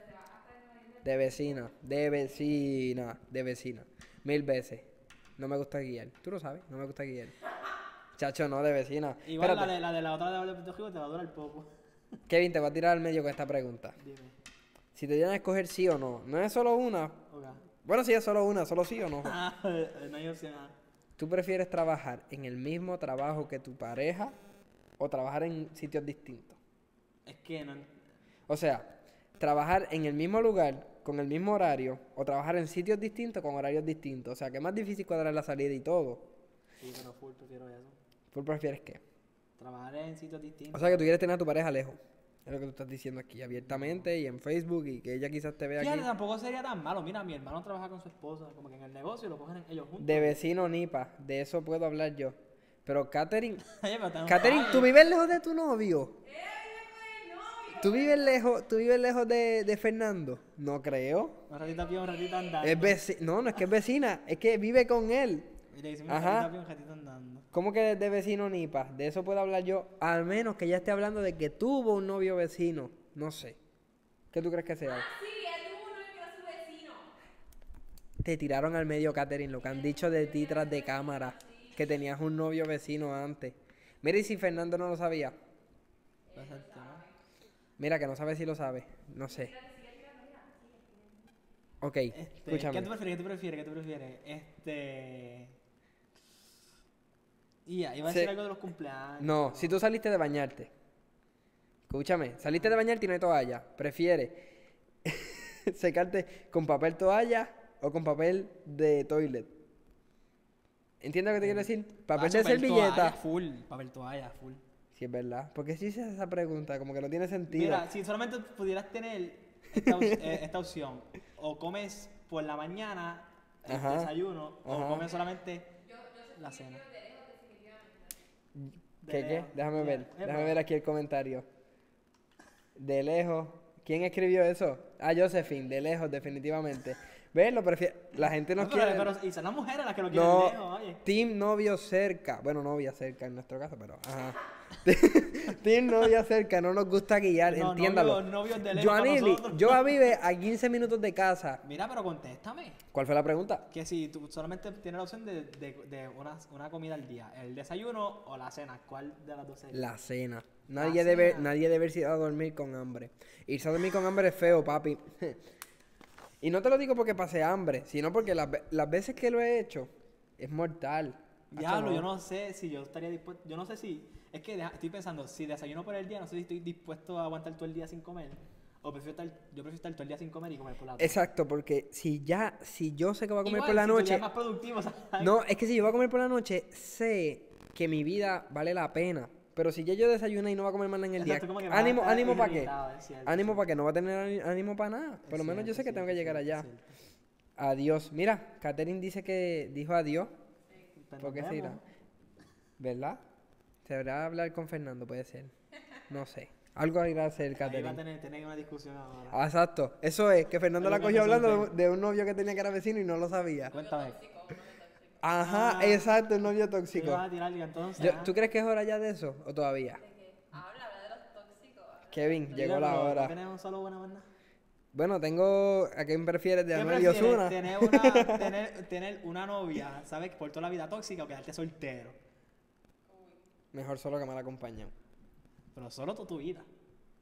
B: De vecina. 1000 veces. No me gusta guiar. Tú lo sabes, no me gusta guiar. Chacho, no, de vecina.
A: Igual la de la otra de Puerto Rico te va a durar poco.
B: Kevin, te va a tirar al medio con esta pregunta.
A: Dime.
B: Si te dieran a escoger sí o no, no es solo una.
A: Okay.
B: Bueno, si es solo una, solo sí o no.
A: No hay opción.
B: ¿Tú prefieres trabajar en el mismo trabajo que tu pareja o trabajar en sitios distintos?
A: Es que no...
B: O sea, trabajar en el mismo lugar, con el mismo horario, o trabajar en sitios distintos con horarios distintos. O sea, que es más difícil cuadrar la salida y todo.
A: Sí, pero full prefiero eso.
B: ¿Full prefieres qué?
A: Trabajar en sitios distintos.
B: O sea, que tú quieres tener a tu pareja lejos. Es lo que tú estás diciendo aquí, abiertamente y en Facebook y que ella quizás te vea aquí.
A: Tampoco sería tan malo. Mira, mi hermano trabaja con su esposa, como que en el negocio y lo cogen ellos juntos.
B: De vecino nipa, de eso puedo hablar yo. Pero Katherine,
A: Oye, pero
B: Katherine, ¿tú vives lejos de tu novio? ¿Tú vives lejos de Fernando? No creo.
A: Un ratito aquí, un ratito andando.
B: No es que es vecina, es que vive con él.
A: Mira, hicimos un ratito aquí, un ratito andando.
B: ¿Cómo que de vecino nipa? De eso puedo hablar yo, al menos que ella esté hablando de que tuvo un novio vecino. No sé. ¿Qué tú crees que sea?
C: Sí, él tuvo un novio que era su vecino.
B: Te tiraron al medio, Katherine, lo que han dicho de ti tras de cámara. Que tenías un novio vecino antes. Mira, y si Fernando no lo sabía. Mira, que no sabe si lo sabe. No sé. Ok, escúchame.
A: ¿Qué tú prefieres? Iba a decir algo de los cumpleaños.
B: No, si tú saliste de bañarte. Escúchame, saliste de bañarte y no hay toalla. ¿Prefieres secarte con papel toalla o con papel de toilet? ¿Entiendes lo que te quiero decir? Papel de servilleta.
A: Papel toalla, full.
B: Sí, es verdad. Porque si hice esa pregunta, como que no tiene sentido.
A: Mira, si solamente pudieras tener esta opción, o comes por la mañana el
B: Ajá,
A: desayuno,
B: ajá.
A: o comes solamente la cena.
B: ¿Qué? Déjame ver.
A: Epa.
B: Déjame ver aquí el comentario. De lejos. ¿Quién escribió eso? Ah, Josephine, de lejos, definitivamente. ¿Ves? Lo prefiero. La gente no quiere.
A: Pero y son las mujeres las que lo quieren
B: No,
A: lejos, oye.
B: team novio cerca. Bueno, novia cerca en nuestro caso, pero ajá. Team novia cerca, no nos gusta guiar,
A: No,
B: entiéndalo.
A: novios de lejos para
B: Joanili,
A: nosotros.
B: yo vive a 15 minutos de casa.
A: Mira, pero contéstame.
B: ¿Cuál fue la pregunta?
A: Que si tú solamente tienes la opción de una comida al día, el desayuno o la cena, ¿cuál de las dos sería?
B: La cena.
A: La
B: Nadie debe irse a dormir con hambre. Irse a dormir con hambre es feo, papi. Y no te lo digo porque pasé hambre, sino porque las veces que lo he hecho es mortal.
A: Diablo, yo no sé si yo estaría dispuesto, yo no sé si, es que estoy pensando, si desayuno por el día, no sé si estoy dispuesto a aguantar todo el día sin comer, o yo prefiero estar todo el día sin comer y comer por la tarde.
B: Exacto, porque si yo sé que voy a comer
A: Igual,
B: por la
A: si tu día
B: noche.
A: es más productivo, ¿sabes?
B: No, es que si yo voy a comer por la noche, sé que mi vida vale la pena. Pero si ya yo desayuné y no voy a comer más nada en el
A: Exacto,
B: día,
A: como que vas a
B: ánimo,
A: estar
B: ánimo para qué.
A: irritado, es cierto,
B: Ánimo
A: sí.
B: para qué, no va a tener ánimo para nada. Por lo menos yo sé que tengo que llegar allá. Adiós. Mira, Catherine dice que dijo adiós. ¿Por qué se irá? ¿Verdad? Se deberá hablar con Fernando, puede ser. No sé. Algo irá a hacer
A: Ahí va a
B: Catherine.
A: tener una discusión ahora.
B: Ah, exacto. Eso es, que Fernando la
A: Algo
B: cogió
A: que
B: hablando
A: resolver.
B: de un novio que tenía que era vecino y no lo sabía.
A: Cuéntame.
B: Ajá,
A: Ah.
B: exacto, un novio
A: ¿Qué
B: tóxico.
A: vas a tirar, entonces?
B: ¿Tú crees que es hora ya de eso o todavía?
C: Habla de los tóxicos.
B: Kevin, llegó la hora.
A: ¿No tenemos solo buena banda?
B: Bueno, tengo... ¿A quién prefieres de
A: ¿Qué
B: Anuel y
A: prefieres?
B: Ozuna?
A: Tener una novia, ¿sabes? Por toda la vida tóxica o quedarte soltero.
B: Mejor solo que mal acompañado.
A: Pero solo toda tu vida.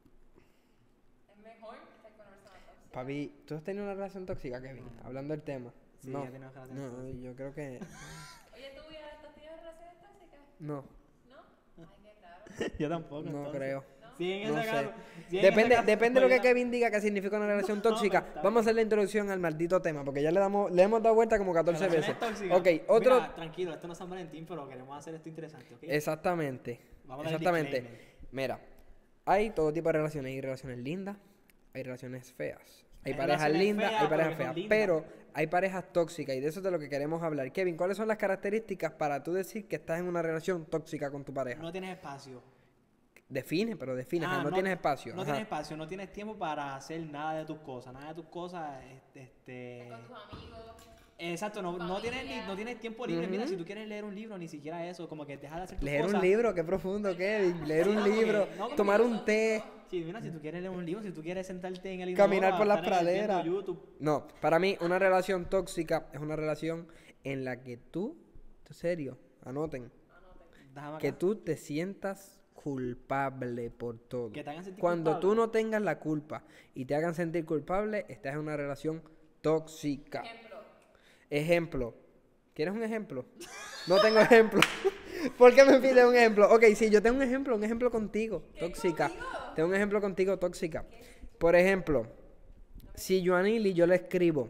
C: Es mejor estar con una persona tóxica.
B: Papi, ¿tú has tenido una relación tóxica, Kevin? Hablando del tema.
A: Sí,
B: no,
A: he tenido relaciones
B: no,
A: tóxicas.
B: yo creo que...
C: Oye, ¿tú ya estás teniendo relaciones tóxicas?
B: No,
C: ¿No? Ay, qué raro.
A: Yo tampoco.
B: no
A: entonces.
B: creo.
A: Sí, en
B: No
A: ese
B: sé.
A: caso. sí, en ese
B: Depende,
A: caso,
B: depende de lo
A: pues,
B: que Kevin diga que significa una relación tóxica.
A: pero está
B: Vamos a hacer la introducción al maldito tema, porque ya le hemos dado vuelta como 14 veces.
A: relaciones tóxicas.
B: Ok, otro...
A: Mira, tranquilo, esto no es San Valentín, pero queremos hacer esto interesante, ¿ok?
B: Exactamente.
A: Vamos a dar el
B: Exactamente.
A: disclaimer.
B: Mira, hay todo tipo de relaciones. Hay relaciones lindas, hay relaciones feas. Hay
A: Hay
B: parejas
A: relaciones
B: lindas,
A: feas,
B: hay
A: pero
B: parejas
A: que son
B: feas.
A: lindas.
B: Pero hay parejas tóxicas y de eso es de lo que queremos hablar. Kevin, ¿cuáles son las características para tú decir que estás en una relación tóxica con tu pareja?
A: No tienes espacio.
B: Define, ajá,
A: Ah,
B: no tienes espacio.
A: No
B: ajá.
A: tienes espacio, no tienes tiempo para hacer nada de tus cosas. Nada de tus cosas,
C: Con tus amigos.
A: Exacto, no
C: familia.
A: tienes tiempo libre. Mira,
B: Ujú.
A: si tú quieres leer un libro, ni siquiera eso, como que deja de hacer tus
B: Leer
A: cosas.
B: un libro, qué profundo, Kevin. Leer un
A: No, porque-
B: libro,
A: no, porque
B: tomar
A: yo-
B: un té.
A: Sí, mira, si tú quieres leer un libro, si tú quieres sentarte en el
B: Caminar
A: inodoro,
B: por las
A: estar en el viendo
B: praderas.
A: YouTube.
B: No, para mí una relación tóxica es una relación en la que tú, en serio, anoten,
A: Déjame
B: que
A: acá.
B: tú te sientas culpable por todo.
A: Que te hagan sentir
B: Cuando
A: culpable.
B: tú no tengas la culpa y te hagan sentir culpable, estás en una relación tóxica. Ejemplo. ¿Quieres un ejemplo? No tengo ejemplo. ¿Por qué me pides un ejemplo? Ok, sí, yo tengo un ejemplo contigo, tóxica. Tengo un ejemplo contigo, tóxica. Por ejemplo, si Joanili yo le escribo,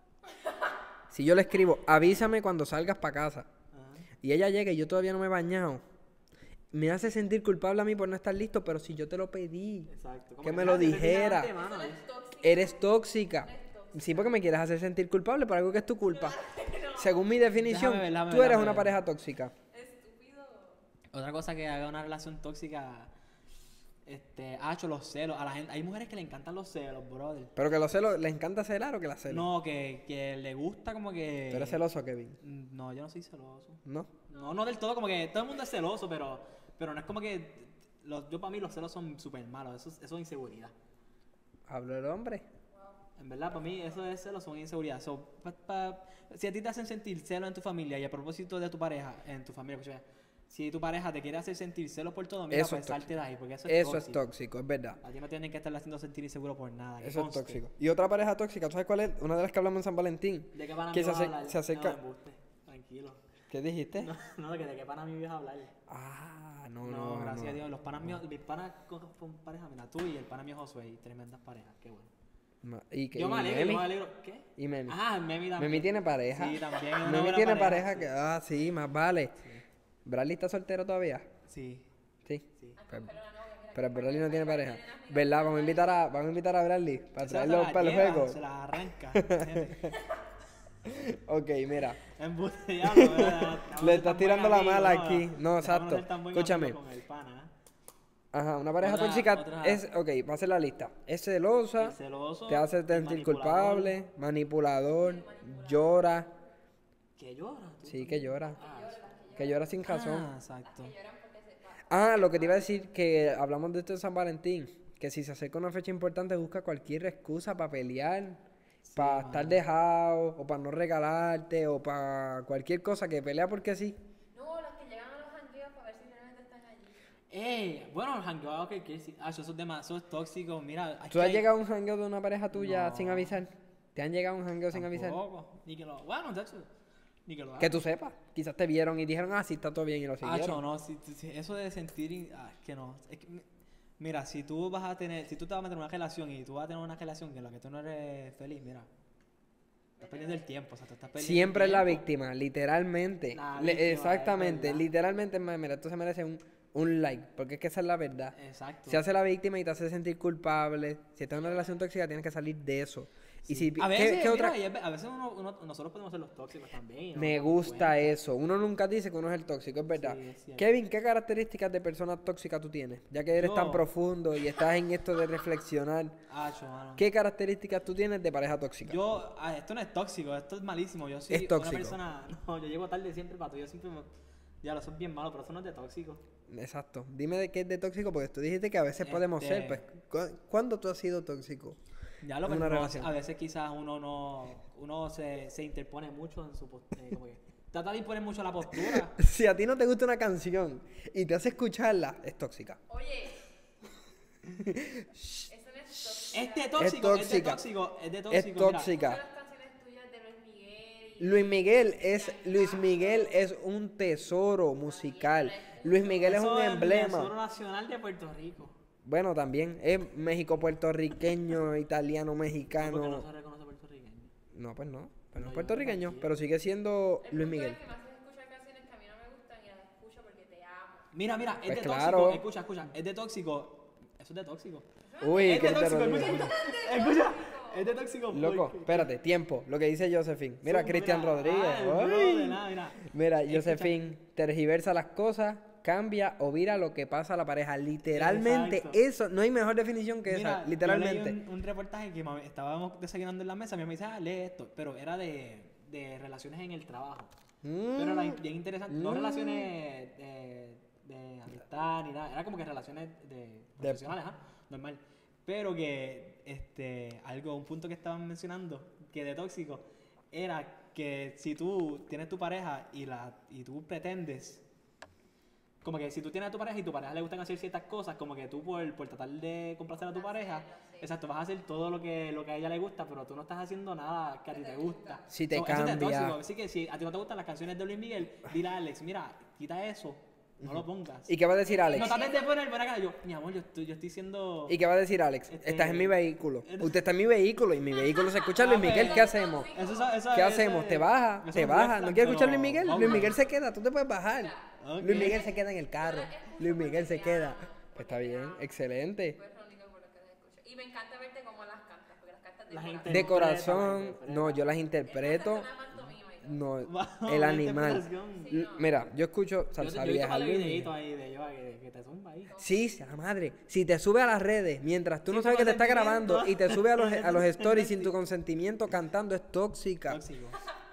B: avísame cuando salgas para casa,
A: Ajá.
B: y ella llega y yo todavía no me he bañado, me hace sentir culpable a mí por no estar listo, pero si yo te lo pedí,
A: Exacto. Como
B: que me
A: mira,
B: lo
A: si te tiras
B: dijera.
A: de mano,
B: Eres tóxica. Sí, porque me quieres hacer sentir culpable por algo que es tu culpa. Según mi definición,
A: Déjame ver,
B: tú eres
A: déjame
B: una
A: ver.
B: pareja tóxica.
A: Otra cosa que haga una relación tóxica, los celos. A la gente, hay mujeres que le encantan los celos, brother.
B: Pero que los celos, ¿les encanta celar o que la celos?
A: No, que le gusta como que...
B: ¿Tú eres celoso, Kevin?
A: No, yo no soy celoso.
B: ¿No?
A: No del todo, como que todo el mundo es celoso, pero no es como que... yo para mí los celos son súper malos, eso es inseguridad.
B: Hablo del hombre.
A: En verdad, para mí eso es celos, son inseguridad. Si a ti te hacen sentir celos en tu familia y a propósito de tu pareja, en tu familia, pues, si tu pareja te quiere hacer sentir celos por todo, mira,
B: Eso
A: pues
B: es
A: salte de ahí, porque eso
B: Eso
A: es
B: es tóxico, es verdad.
A: A ti no tienen que estar haciendo sentir inseguro por nada. que
B: Eso es
A: conste.
B: tóxico. Y otra pareja tóxica, ¿tú sabes cuál es? Una de las que hablamos en San Valentín.
A: ¿De qué pana
B: Que
A: me
B: se
A: vas a
B: acer-
A: hablar?
B: se acerca-
A: No, embuste. Tranquilo.
B: ¿Qué dijiste?
A: No, de qué pana me ibas a hablar.
B: Ah,
A: No,
B: no.
A: gracias
B: no.
A: a Dios. Los panas míos, mis panas con pareja, mira, tú y el pana mío Josué, y tremendas parejas, qué bueno.
B: ¿Y qué?
A: Yo me
B: ¿Y
A: alegro,
B: Memi?
A: yo me alegro. ¿Qué?
B: ¿Y Memi?
A: Ah, Memi también.
B: Memi tiene pareja.
A: Sí, también. una
B: Memi
A: buena
B: tiene pareja
A: sí.
B: que... Ah, sí, más vale. ¿Bradley está soltero todavía?
A: Sí,
B: Sí.
A: sí.
B: Pero Bradley no tiene pareja. ¿Verdad? Vamos a invitar a Bradley para
A: Esa
B: traerlo para el juego.
A: Se las arranca. gente.
B: Ok, mira.
A: Embuste, diablo, ¿verdad?
B: Le estás tirando la mala
A: amigo,
B: aquí. No,
A: déjame
B: exacto.
A: ser tan buen
B: Escúchame.
A: amigo con el pana, ¿eh?
B: Ajá, una pareja
A: Otra-
B: tóxica
A: otra-
B: es... Ok, va a ser la lista. Es celosa,
A: El celoso,
B: te hace
A: el
B: sentir
A: manipulador.
B: culpable, manipulador, llora.
A: Que llora. ¿tú?
B: Sí, que llora.
A: Ah,
B: Que llora sin razón.
A: Ah, exacto.
B: Ah, lo que te iba a decir, que hablamos de esto en San Valentín, que si se acerca una fecha importante busca cualquier excusa para pelear, para estar dejado, o para no regalarte, o para cualquier cosa que pelea porque sí.
C: No, los que llegan a los jangueos para ver si realmente están allí.
A: Bueno, el jangueo que sí. Ah, eso es tóxico. Mira,
B: ¿Tú has llegado a un jangueo de una pareja tuya sin
A: No.
B: avisar? ¿Te han llegado a un jangueo sin avisar?
A: Ni que lo. Bueno, de hecho, ni que lo hagan.
B: Que tú sepas. Quizás te vieron y dijeron, ah, sí, está todo bien y lo siguieron.
A: No, eso de sentir. Que no. Es que, mira, si tú te vas a meter en una relación y tú vas a tener una relación en la que tú no eres feliz, mira. Estás perdiendo el tiempo, o sea, tú estás perdiendo
B: Siempre
A: el
B: es la
A: tiempo.
B: víctima, literalmente.
A: La víctima,
B: Exactamente,
A: es verdad.
B: literalmente, mira, esto se merece un like, porque es que esa es la verdad.
A: Exacto.
B: Se hace la víctima y te hace sentir culpable. Si estás en una relación tóxica, tienes que salir de eso. Y si,
A: A veces,
B: ¿qué otra?
A: mira, a veces nosotros podemos ser los tóxicos también. y no
B: Me
A: nos damos
B: gusta
A: cuenta.
B: eso. Uno nunca dice que uno es el tóxico, es verdad.
A: Sí, es cierto.
B: Kevin, ¿qué características de persona tóxica tú tienes? Ya que eres
A: Yo-
B: tan profundo y estás en esto de reflexionar.
A: Mano.
B: ¿Qué características tú tienes de pareja tóxica?
A: Esto no es tóxico, esto es malísimo. Yo soy
B: Es tóxico.
A: una persona. No, yo llego tarde siempre, pato. Yo siempre ya lo son bien malo, pero eso no es de tóxico.
B: Exacto. Dime de qué es de tóxico, porque tú dijiste que a veces podemos ser. Pues, ¿cuándo tú has sido tóxico?
A: Ya lo
B: En
A: que
B: una
A: no,
B: relación.
A: a veces quizás uno se interpone mucho en su postura. Como que trata de imponer mucho la postura.
B: Si a ti no te gusta una canción y te hace escucharla, es tóxica.
C: Oye. Eso no es tóxico.
A: Es de tóxico, es de
B: tóxica.
A: tóxico, es de
B: Es
A: tóxico.
B: tóxica.
C: Las canciones tuyas de Luis Miguel. y-
B: Luis Miguel es un tesoro musical. Luis Miguel es
A: Eso
B: un
A: el Tesoro
B: emblema.
A: Nacional de Puerto Rico.
B: Bueno, también es México puertorriqueño, italiano
A: Porque no
B: mexicano.
A: se reconoce puertorriqueño.
B: No, pues no. Pero no
A: No,
B: es
A: yo
B: puertorriqueño,
A: aquí.
B: pero sigue siendo
C: El
B: Luis
C: punto
B: Miguel.
C: es que me haces escuchar canciones que a mí no me gustan y las escucho porque te amo.
A: Mira, es
B: Pues
A: de
B: claro.
A: tóxico. Escucha, es de tóxico. Eso es de tóxico.
B: Uy,
A: Es
B: qué
A: de tóxico,
B: terrible.
A: escucha. Es de tóxico.
B: Loco,
A: porque-
B: espérate, tiempo. Lo que dice Josephine. Mira, Cristian Rodríguez.
A: el bro
B: Ay.
A: de nada, mira.
B: Mira,
A: Escucha.
B: Josephine, tergiversa las cosas, cambia o vira lo que pasa a la pareja. Literalmente,
A: Exacto.
B: eso, no hay mejor definición que
A: Mira,
B: esa. Literalmente.
A: Yo leí un reportaje que estábamos desayunando en la mesa. Mi mamá me dice, lee esto. Pero era de relaciones en el trabajo. Pero era bien interesante. No relaciones de amistad ni nada. Era como que relaciones de profesionales, normal. Pero que un punto que estaban mencionando, que de tóxico, era que si tú tienes tu pareja y tú pretendes, como que si tú tienes a tu pareja y tu pareja le gustan hacer ciertas cosas, como que tú por tratar de complacer a tu pareja, exacto, vas a hacer todo lo que a ella le gusta, pero tú no estás haciendo nada que a ti te gusta.
B: Si te
A: Eso es de
B: cambia.
A: tóxico. Así que si a ti no te gustan las canciones de Luis Miguel, dile a Alex, mira, quita eso, no lo pongas.
B: ¿Y qué va a decir Alex?
A: No trates de poner por acá, mi amor, yo estoy siendo...
B: ¿Y qué va a decir Alex? Estás en mi vehículo. Usted está en mi vehículo y mi vehículo se escucha Luis Miguel. ¿Qué hacemos? ¿Qué hacemos? ¿Te baja? ¿Te baja? ¿No quieres escuchar Luis Miguel? Luis Miguel se queda, tú te puedes bajar.
A: Ok.
B: Luis Miguel se queda en el carro. Luis Miguel se queda. Pues está bien, excelente.
C: Pues lo único por lo que las escucho. Y me encanta verte cómo las cantas, porque las cantas de
A: La
C: corazón.
A: gente-
B: De corazón,
A: interpreta.
B: no, yo las
C: Es
B: interpreto.
C: una pantomima y todo.
B: No,
A: Wow,
B: el
A: una
B: animal.
A: interpretación.
B: Mira, yo escucho
A: Yo
B: salsa
A: he visto
B: vieja.
A: para
B: Luis
A: videítos
B: Miguel.
A: ahí de yo que te zumba ahí.
B: Sí, la madre. Si te sube a las redes mientras tú
A: Sin
B: no
A: tu
B: sabes que te está
A: consentimiento.
B: grabando y te sube a los stories sin tu consentimiento cantando, es tóxica.
A: Tóxico.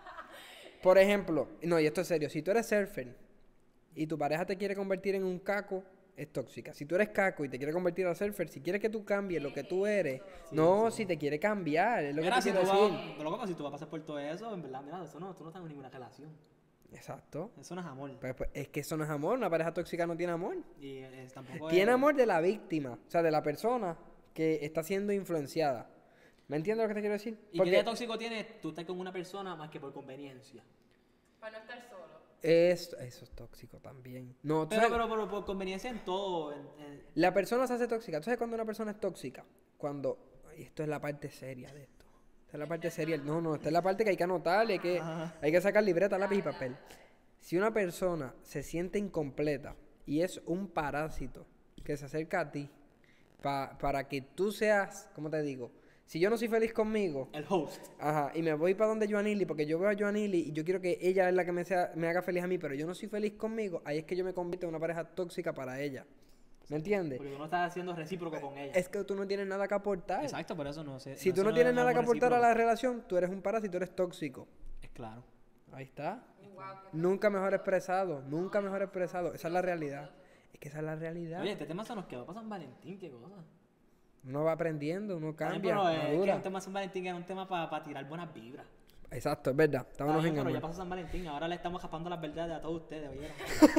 B: Por ejemplo, no, y esto es serio, si tú eres surfer y tu pareja te quiere convertir en un caco, es tóxica. Si tú eres caco y te quiere convertir a surfer, si quieres que tú cambies lo que tú eres, si te quiere cambiar, es lo que
A: Mira,
B: te
A: si
B: quiero
A: tú
B: decir.
A: vas, loco, si tú vas a pasar por todo eso, en verdad, mira, tú no estás en ninguna relación.
B: Exacto.
A: Eso no es amor.
B: Pues, es que eso no es amor, una pareja tóxica no tiene amor.
A: Y tampoco
B: Tiene
A: es...
B: amor de la víctima, o sea, de la persona que está siendo influenciada. ¿Me entiendes lo que te quiero decir?
A: ¿Y qué de tóxico tiene tú estar con una persona más que por conveniencia?
C: Para no estar solo.
B: Eso es tóxico también. No, tú sabes-
A: Pero por conveniencia en todo.
B: La persona se hace tóxica. ¿Tú sabes cuando una persona es tóxica? Cuando... y esto es la parte seria de esto. Esta es la parte seria. No, esta es la parte que hay que anotar, hay que sacar libreta, lápiz y papel. Si una persona se siente incompleta y es un parásito que se acerca a ti para que tú seas, ¿cómo te digo? Si yo no soy feliz conmigo,
A: El host.
B: ajá, y me voy para donde Joanili porque yo veo a Joanili y yo quiero que ella es la que me haga feliz a mí, pero yo no soy feliz conmigo, ahí es que yo me convierto en una pareja tóxica para ella. ¿Me entiendes?
A: Porque tú no estás haciendo recíproco con ella.
B: Es que tú no tienes nada que aportar.
A: Exacto, por eso no sé.
B: Si tú
A: eso
B: no tienes
A: es
B: nada que
A: amor
B: aportar a
A: recíproco.
B: la relación, tú eres un parásito, eres tóxico.
A: Es claro.
B: Ahí está.
C: Wow,
B: Nunca mejor expresado, nunca mejor expresado. Esa es la realidad. Es que esa es la realidad.
A: Oye, este tema se nos quedó para San Valentín, qué cosa.
B: Uno va aprendiendo, uno cambia,
A: Pero es que
B: madura.
A: un tema de San Valentín era un tema para tirar buenas vibras.
B: Exacto, es verdad. Estábamos
A: Está bien,
B: en
A: pero ya
B: amor.
A: pasó San Valentín, ahora le estamos japando las verdades a todos ustedes, ¿oyeron?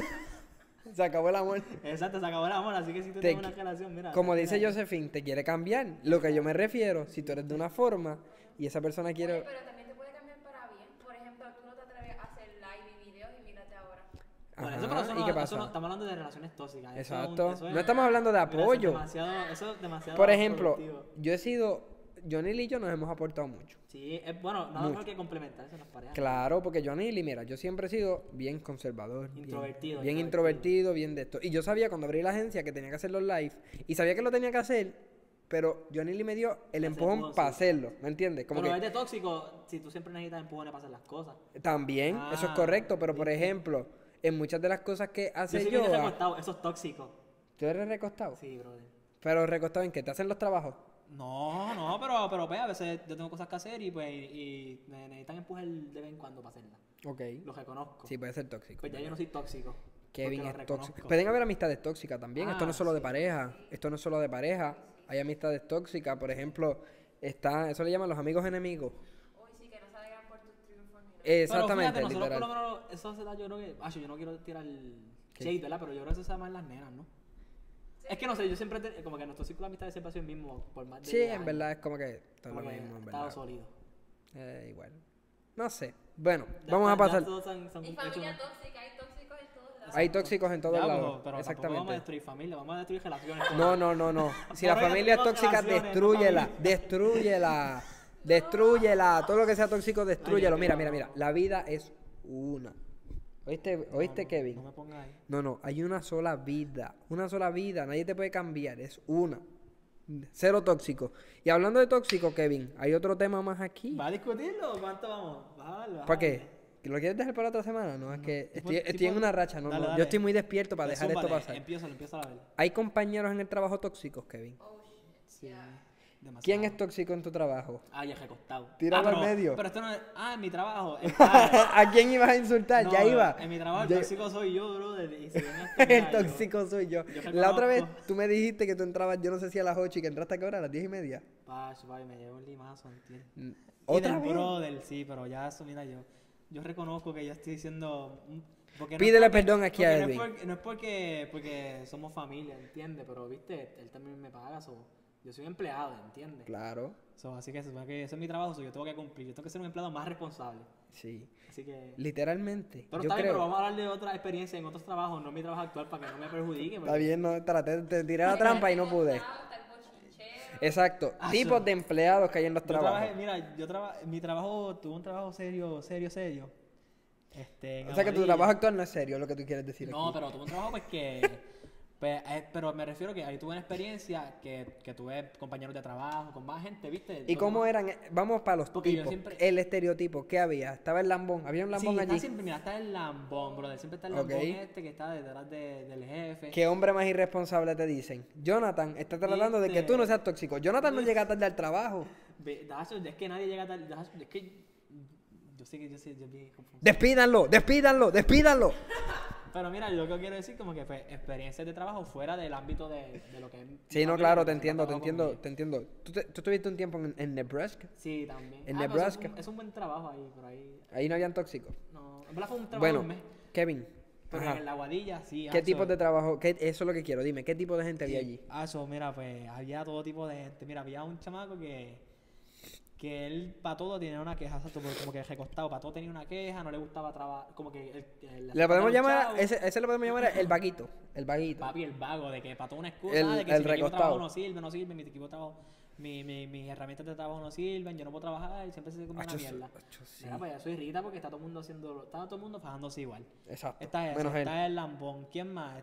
B: Se acabó el amor.
A: Exacto, se acabó el amor, así que si tú
B: Te
A: tienes
B: qui-
A: una relación, mira.
B: Como dice
A: mira,
B: Josephine, te quiere cambiar. Lo que yo me refiero, si tú eres de una forma y esa persona
C: Oye,
B: quiere...
C: pero también te puede cambiar para bien. Por ejemplo, tú no te atreves a hacer live y videos y mírate ahora.
A: Bueno,
B: Ajá,
A: pero eso
B: ¿y
A: no,
B: qué
A: eso
B: pasa?
A: no- estamos hablando de relaciones tóxicas. eso es
B: Exacto.
A: eso es-
B: No estamos hablando de
A: mira, eso es
B: apoyo.
A: Eso es demasiado
B: Por ejemplo,
A: productivo.
B: yo he sido... Johnny y yo nos hemos aportado mucho.
A: Sí, es bueno, nada
B: Mucho.
A: mejor que complementarse en las parejas.
B: Claro, porque Johnny, mira, yo siempre he sido bien conservador.
A: Introvertido,
B: Bien
A: introvertido.
B: introvertido, bien de esto. Y yo sabía cuando abrí la agencia que tenía que hacer los live. Y sabía que lo tenía que hacer, pero Johnny Lee me dio el
A: Ese
B: empujón
A: empujón,
B: para
A: sí.
B: hacerlo. ¿Me entiendes? Como
A: Pero
B: que
A: es de tóxico si tú siempre necesitas empujones para hacer las cosas.
B: también, eso es
A: Ah,
B: correcto. Pero por
A: ¿viste?
B: ejemplo, en muchas de las cosas que
A: Yo
B: hace
A: soy
B: yo.
A: bien recostado, eso es tóxico.
B: ¿Tú eres recostado?
A: Sí, brother.
B: Pero recostado en que te hacen los trabajos.
A: No, pero pues, a veces yo tengo cosas que hacer y pues y me necesitan empujar de vez en cuando para hacerlas.
B: Ok.
A: Lo reconozco.
B: Sí, puede ser tóxico.
A: Pues ya yo no soy tóxico.
B: Kevin
A: porque lo
B: es tóxico.
A: reconozco.
B: Pueden haber amistades tóxicas también. Esto no es
A: Ah,
B: solo de
A: sí.
B: pareja. Esto no es solo de pareja. Hay amistades tóxicas. Por ejemplo, eso le llaman los amigos enemigos.
C: Uy, sí, que no se alegran por tus triunfos ni nada.
B: Exactamente,
A: pero fíjate, nosotros
B: literal.
A: por lo menos, eso se da, yo creo que, yo no quiero tirar shade, ¿verdad? Pero yo creo que eso se da más en las nenas, ¿no? Es que no sé, yo siempre, como que nuestro círculo de amistades siempre ha sido el mismo por más de
B: Sí,
A: 10
B: en
A: años.
B: verdad es como que todo
A: Como
B: lo
A: que
B: mismo, en
A: ha estado
B: verdad.
A: sólido.
B: Igual. No sé. Bueno,
A: Ya
B: vamos a
A: está- ya
B: pasar.
A: todos son
C: Y
A: hechos-
C: familia tóxica, hay tóxicos en todos lados.
B: Hay tóxicos en todos
A: Ya,
B: lados.
A: pero tampoco vamos a
B: Exactamente.
A: destruir familia, vamos a destruir relaciones.
B: No. Si la
A: Por eso
B: familia es
A: tenemos
B: tóxica,
A: relaciones, no
B: destrúyela.
A: familia.
B: Destrúyela. Destrúyela. Todo lo que sea tóxico, destrúyelo.
A: Ay,
B: Mira,
A: no.
B: mira, mira. La vida es una. ¿Oíste, Kevin?
A: No me pongas ahí.
B: No, hay una sola vida. Una sola vida. Nadie te puede cambiar. Es una. Cero tóxico. Y hablando de tóxico, Kevin, hay otro tema más aquí.
A: ¿Va a discutirlo? ¿Cuánto vamos? Bájalo,
B: ¿Para qué? ¿Lo quieres dejar para la otra semana? No, es que estoy en una racha. No,
A: Dale,
B: no.
A: dale.
B: Yo estoy muy despierto para dejar esto
A: Zúmbale,
B: pasar.
A: Empieza a ver.
B: Hay compañeros en el trabajo tóxicos, Kevin.
C: Oh, shit.
A: Sí, demasiado.
B: ¿Quién es tóxico en tu trabajo?
A: Ah, ya recostado.
B: Tíralo al
A: pero,
B: medio.
A: Pero esto no es... Ah, en mi trabajo.
B: ¿A quién ibas a insultar?
A: No,
B: Ya iba.
A: En mi trabajo el
B: Ya-
A: tóxico soy yo, brother. Y si ven hasta
B: El
A: acá, yo-
B: tóxico soy yo.
A: yo
B: La otra vez
A: reconozco.
B: tú me dijiste que tú entrabas, yo no sé si a las 8 y que entraste a qué hora, a las 10:30.
A: Papi, me llevo el limazo, ¿entiendes? Y
B: ¿Otra
A: del
B: vez?
A: brother, sí, pero ya eso, mira, yo reconozco que yo estoy diciendo... porque no es
B: Pídele
A: porque-
B: perdón aquí
A: porque
B: a
A: no es
B: Edwin.
A: no es porque somos familia, ¿entiendes? Pero, viste, él también me paga, yo soy un empleado, ¿entiendes?
B: Claro,
A: Así que se supone que ese es mi trabajo, yo tengo que cumplir, yo tengo que ser un empleado más responsable.
B: sí.
A: Así que...
B: Literalmente.
A: Pero
B: yo
A: está bien,
B: creo.
A: pero vamos a hablar de otra experiencia en otros trabajos, no mi trabajo actual, para que no me perjudique.
B: Está bien, no, traté, te tiré la trampa y no pude.
C: Está el bochinchero.
B: Exacto.
A: Ah,
B: Tipos
A: sí.
B: de empleados que hay en los
A: Yo
B: trabajos.
A: trabajé, mira, mi trabajo, tuve un trabajo serio. En
B: O sea que tu
A: Aguadilla.
B: trabajo actual no es serio, lo que tú quieres decir
A: No,
B: aquí.
A: pero tuve un trabajo pues que... pero me refiero que ahí tuve una experiencia que tuve compañeros de trabajo, con más gente, ¿viste?
B: ¿Y cómo eran? Vamos para los
A: Porque yo
B: tipos.
A: siempre-
B: El estereotipo, ¿qué había? Estaba el lambón, había un lambón
A: Sí,
B: allí.
A: está el lambón, brother. Siempre está el
B: Ok.
A: lambón este que está detrás del jefe.
B: ¿Qué hombre más irresponsable te dicen? Jonathan está tratando de que tú no seas tóxico. Jonathan no llega tarde al trabajo.
A: Dacho, es que nadie llega tarde. Dacho, es que... Yo sé que yo bien confuso.
B: ¡Despídanlo!
A: Pero mira, yo lo que quiero decir como que fue experiencias de trabajo fuera del ámbito de lo que es...
B: Sí, no,
A: familia,
B: claro,
A: porque
B: te entiendo.
A: conmigo.
B: Te entiendo. ¿Tú tuviste un tiempo en Nebraska?
A: Sí, también.
B: En
A: pero
B: Nebraska.
A: Es un buen trabajo ahí, por ahí.
B: Ahí no habían tóxicos.
A: No, En verdad fue un trabajo de
B: Bueno,
A: un mes.
B: Kevin,
A: Pero
B: ajá.
A: en la Aguadilla, sí.
B: ¿Qué tipos de trabajo? Eso es lo que quiero. Dime, ¿qué tipo de gente había allí?
A: Eso, mira, pues había todo tipo de gente. Mira, había un chamaco que él para todo tenía una queja, exacto, porque como que recostado, para todo tenía una queja, no le gustaba trabajar, como que
B: Le podemos llamar,
A: chavo.
B: ese lo podemos llamar el vaguito. El vaguito.
A: Papi, el vago, de que para todo una excusa,
B: El-
A: de que
B: el
A: si mi equipo de trabajo
B: recostado.
A: no sirve, mi equipo de trabajo, mis herramientas de trabajo no sirven, yo no puedo trabajar, y siempre se come una
B: Acho,
A: mierda.
B: acho, sí.
A: Mira, pues eso irrita porque está todo el mundo fajándose igual.
B: Exacto.
A: Está ese,
B: Menos él.
A: está el lambón, ¿quién más?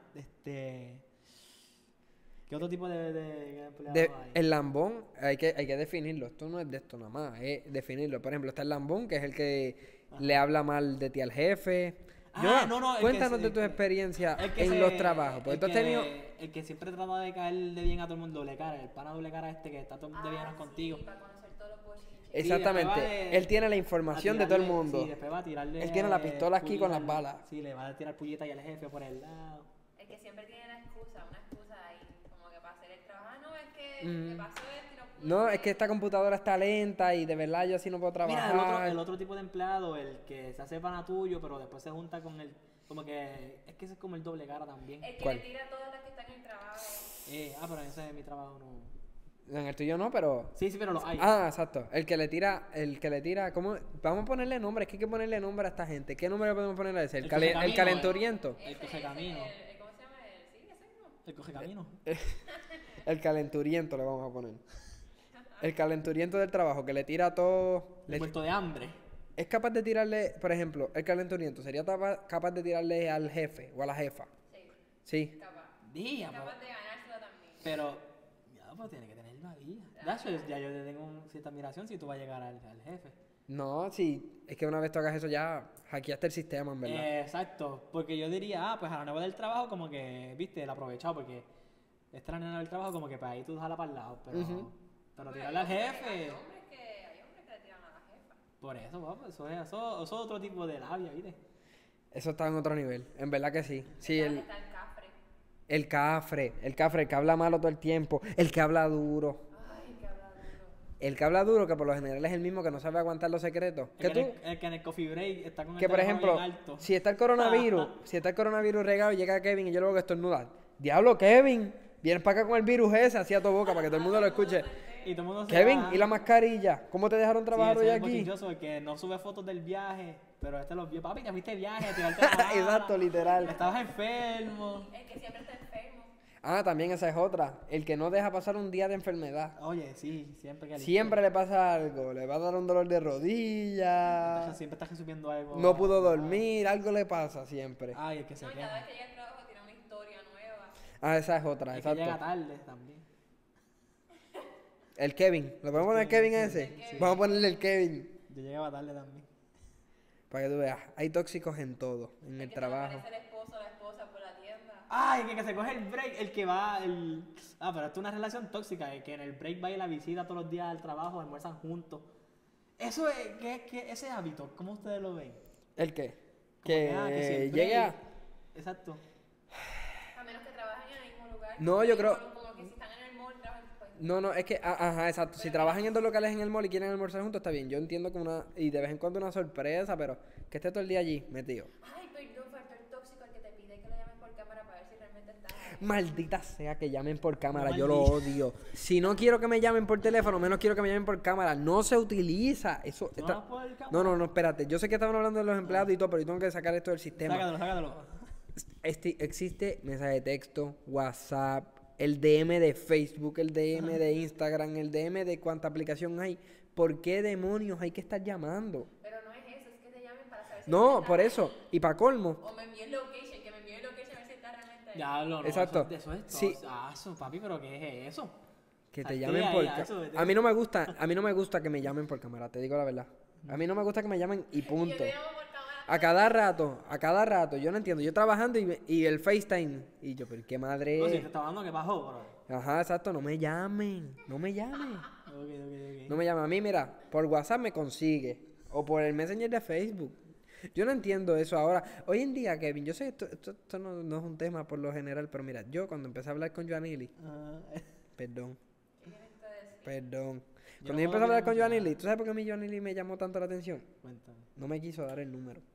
A: ¿Qué otro tipo de empleado hay?
B: El lambón, hay que definirlo. Esto no es de esto nada más, es definirlo. Por ejemplo, está el lambón, que es el que le habla mal de ti al jefe.
A: El
B: Cuéntanos
A: que
B: de tus experiencias
A: el que
B: en los trabajos. Porque tú has tenido.
A: El que siempre trata de caerle bien a todo el mundo, doble cara, el pana doble cara que está todo de bienes contigo.
C: Sí, para conocer todos los bochinches.
B: Exactamente.
A: después va de-
B: Él tiene la información de todo el
A: tirarle-
B: mundo.
A: Sí, después va a tirarle.
B: Él tiene la pistola aquí con las
A: puñeta
B: balas.
A: Sí, le va a tirar puñeta y al jefe por el lado.
C: El que siempre tiene una excusa ahí, como que para hacer el trabajo. Ah, no, es que me pasó esto y no pude.
B: No, es que esta computadora está lenta y de verdad yo así no puedo
A: Mira,
B: trabajar.
A: el otro tipo de empleado, el que se hace pana tuyo, pero después se junta con el. Como que. Es que ese es como el doble cara también.
C: El que
B: ¿Cuál?
C: le tira a todas las que están en el trabajo.
A: Pero ese es mi trabajo, no.
B: En el tuyo no, pero.
A: Sí, pero lo hay.
B: Ah, exacto. El que le tira, ¿cómo? Vamos a ponerle nombre, es que hay que ponerle nombre a esta gente. ¿Qué nombre le podemos ponerle a ese? El
A: Correcamino,
B: calenturiento.
A: El coge camino.
C: ¿Cómo se llama? Sí, ese mismo.
A: El coge camino.
B: El calenturiento le vamos a poner. El calenturiento del trabajo, que le tira a todo.
A: Muerto de hambre.
B: Es capaz de tirarle, por ejemplo, el calenturiento, ¿sería capaz de tirarle al jefe o a la jefa?
C: Sí,
B: Sí.
C: capaz.
A: Día,
C: Capaz de ganárselo también.
A: pero. Ya, pues tiene que tenerlo ahí. Ya yo le tengo cierta admiración si tú vas a llegar al jefe.
B: No, sí, es que una vez tú hagas eso ya hackeaste el sistema, en verdad.
A: Exacto, porque yo diría, pues a la nueva del trabajo, como que, viste, el aprovechado, porque esta es la nueva del trabajo, como que para ahí tú jala para el lado, pero,
B: Ujú.
A: pero tirarle al jefe,
C: Hay hombres que le tiran a la jefa.
A: por eso, papá, eso es otro tipo de labia, viste.
B: Eso está en otro nivel, en verdad que sí. Sí,
C: Está el cafre.
B: el cafre, el que habla malo todo el tiempo, el que habla duro.
C: Ay, que habla duro.
B: El que habla duro, que por lo general es el mismo que no sabe aguantar los secretos. Que tú,
A: El que en el coffee break está con el
B: que por
A: teléfono
B: ejemplo,
A: bien alto.
B: si está el coronavirus regado y llega Kevin y yo luego que estornuda. Diablo, Kevin, vienes para acá con el virus ese, así a tu boca, para que todo el mundo lo escuche.
A: Y todo el mundo se
B: Kevin,
A: va.
B: ¿y la mascarilla? ¿Cómo te dejaron trabajar
A: Sí,
B: hoy
A: ese es el
B: aquí?
A: bochinchoso, el que no sube fotos del viaje, pero este los vio. Papi, te fuiste de viaje, tiraste la bala,
B: Exacto, literal.
A: estabas enfermo.
C: El que siempre está enfermo.
B: Ah, también esa es otra. El que no deja pasar un día de enfermedad.
A: Oye, sí, siempre que
B: Siempre le pasa algo. Le va a dar un dolor de rodilla.
A: Siempre estás resumiendo algo.
B: No pudo dormir. Algo le pasa siempre.
A: Ay, el que se
C: No, y cada
A: queja.
C: vez que llega al trabajo tiene una historia nueva.
B: Ah, esa es otra,
A: El que llega
B: exacto.
A: tarde también.
B: El Kevin. ¿Le podemos poner Kevin a ese? Vamos a ponerle el Kevin.
A: Yo llegaba tarde también.
B: Para que tú veas. Hay tóxicos en todo. En el
C: Que
B: trabajo.
C: se le aparece el esposo o la esposa por la tienda.
A: Ay, que se coge el break, el que va, pero esto es una relación tóxica, el que en el break va y la visita todos los días al trabajo, almuerzan juntos. Eso es, ese hábito, ¿cómo ustedes lo ven?
B: ¿El qué?
A: Como que si el
B: llegue a...
A: break- Exacto.
C: A menos que trabajen en el mismo lugar.
B: No, yo creo-
C: Como que si están en el mall, trabajan pues.
B: No, es que, ajá, exacto. Si trabajan en dos locales en el mall y quieren almorzar juntos, está bien. Yo entiendo que y de vez en cuando una sorpresa, pero que esté todo el día allí metido.
C: Ay, perdón, faltó el tóxico el que te pide que lo llames por cámara para ver si realmente está ahí.
B: Maldita sea que llamen por cámara,
A: No,
B: yo lo
A: maldita.
B: odio. Si no quiero que me llamen por teléfono, menos quiero que me llamen por cámara. No se utiliza. Eso
A: ¿No
B: está...
A: vas por cámara?
B: No, espérate. Yo sé que estaban hablando de los empleados y todo, pero yo tengo que sacar esto del sistema.
A: Sácatelo.
B: Existe mensaje de texto, WhatsApp, el DM de Facebook, el DM de Instagram, el DM de cuánta aplicación hay. ¿Por qué demonios hay que estar llamando?
C: Pero no es eso, es que te llamen para saber si
B: No,
C: realmente
B: por
C: está
B: eso.
C: ahí.
B: Y para colmo,
C: O me envíen location, que me envíen location a ver si está realmente ahí.
A: Ya no,
B: Exacto.
A: Eso es
B: Sí.
A: eso, papi, pero ¿qué es eso?
B: que te
A: Salte
B: llamen
A: ahí,
B: por
A: a eso,
B: cámara. A mí no me gusta que me llamen por cámara, te digo la verdad. A mí no me gusta que me llamen y
C: Y yo
B: punto.
C: te llamo por cámara.
B: A cada rato, yo no entiendo. Yo trabajando y el FaceTime. Y yo, pero qué
A: No, si
B: madre.
A: te estaba dando, ¿qué pasó, bro?
B: Ajá, exacto, no me llamen. No me llamen.
A: Ok.
B: No me llamen. A mí, mira, por WhatsApp me consigue. O por el Messenger de Facebook. Yo no entiendo eso ahora. Hoy en día, Kevin, yo sé que esto no es un tema por lo general, pero mira, yo cuando empecé a hablar con Joanily,
A: Ah,
B: perdón,
C: ¿Qué tienes que decir?
B: perdón.
A: Yo
B: Cuando
A: no
B: yo empecé a hablar con
A: puedo
B: Joanily, ¿tú sabes por qué mi Joanily me llamó tanto la atención?
A: Cuéntame.
B: No me quiso dar el número.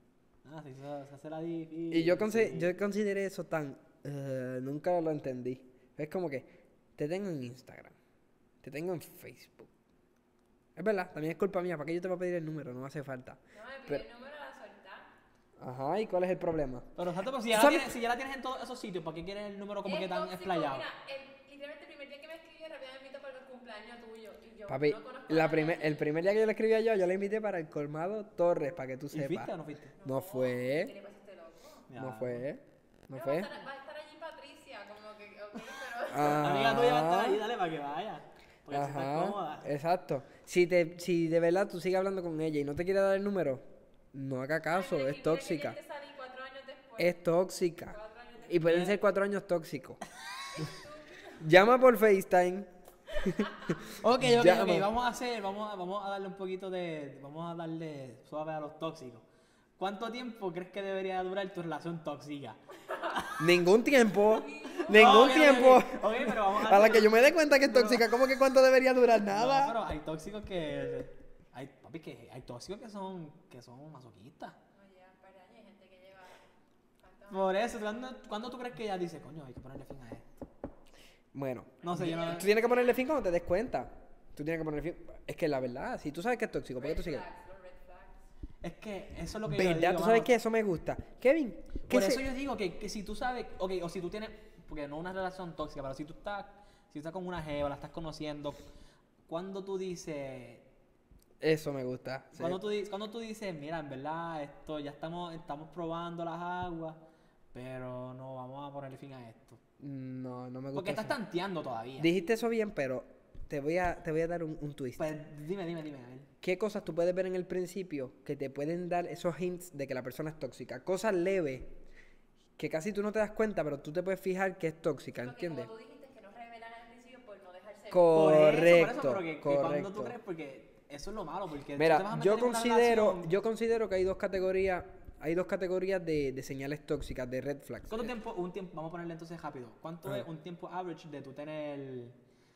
A: Sí, se hace la difícil.
B: Y yo consideré eso tan... nunca lo entendí. Es como que te tengo en Instagram, te tengo en Facebook. Es verdad, también es culpa mía. ¿Para qué yo te voy a pedir el número? No me hace falta.
C: No me pide el número a la soltar.
B: Ajá, ¿y cuál es el problema?
A: Pero exacto, pero si ya la tienes en todos esos sitios, ¿para qué quieres el número como que tan
C: tóxico,
A: explayado?
C: Mira, literalmente el primer día que me escribió, rápido me invitó para el cumpleaños tuyo. Y yo
B: Papi,
C: no conozco a nadie.
B: el primer día que yo le escribí a yo le invité para el Colmado Torres, para que tú
A: ¿Y
B: sepas.
A: fuiste o no fuiste?
B: No
C: ¿Qué
B: fue,
C: le pasa a este loco?
A: Ya.
B: no fue, no
C: Pero
B: fue.
C: Va a estar allí Patricia, como que, ok, pero...
B: Ah.
A: Amiga tuya va a estar ahí, dale para que vaya. Porque si está
B: Ajá,
A: cómoda.
B: exacto. Si de verdad tú sigues hablando con ella y no te quiere dar el número, no haga caso,
C: Ay, mira,
B: es
C: aquí
B: tóxica.
C: te salí 4 años después.
B: Es tóxica.
C: 4 años después.
B: Y pueden ser 4 años tóxicos. Llama por FaceTime.
A: Ok,
B: Llama.
A: vamos a darle un poquito vamos a darle suave a los tóxicos. ¿Cuánto tiempo crees que debería durar tu relación tóxica?
B: Ningún tiempo. Ningún
A: Ok,
B: tiempo.
A: ok, pero vamos
B: A la que yo me dé cuenta que es tóxica, ¿cómo que cuánto debería durar?
A: No,
B: Nada.
A: pero hay tóxicos hay tóxicos que son masoquistas.
C: Oye, un par de años hay gente que lleva... ¿cuántos años?
A: Por eso, ¿cuándo tú crees que ella dice, coño, hay que ponerle fin a esto?
B: Bueno,
A: No sé, yo no...
B: tú tienes que ponerle fin cuando te des cuenta. Tú tienes que ponerle fin. Es que la verdad, si tú sabes que es tóxico, ¿por qué tú
C: Red
B: sigues?
C: flags, los red flags.
A: Es que eso es lo que yo
B: ¿Verdad?
A: digo,
B: Tú sabes
A: mano.
B: que eso me gusta. Kevin, ¿qué
A: Por
B: se-
A: eso yo digo que si tú sabes, ok, o si tú tienes, porque no una relación tóxica, pero si tú estás con una jeva, la estás conociendo, cuando tú dices,
B: Eso me gusta. Sí.
A: cuando tú dices, mira, en verdad, esto ya estamos probando las aguas, pero no vamos a ponerle fin a esto.
B: No, no me gusta.
A: Porque estás
B: eso.
A: tanteando todavía.
B: Dijiste eso bien, pero te voy a dar un twist.
A: Pues dime, a ver.
B: ¿Qué cosas tú puedes ver en el principio que te pueden dar esos hints de que la persona es tóxica? Cosas leves que casi tú no te das cuenta, pero tú te puedes fijar que es tóxica,
C: Porque
B: ¿entiendes?
C: como tú dijiste, que no revelan al principio por no dejarse ver.
B: Correcto,
A: pero que cuando
B: correcto.
A: tú crees, porque eso es lo malo, porque tú te vas
B: Mira,
A: a meter
B: yo
A: en una
B: considero
A: relación.
B: que hay dos categorías de señales tóxicas, de red flags.
A: ¿Cuánto tiempo, vamos a ponerle entonces rápido, ¿cuánto es un tiempo average de tú tener,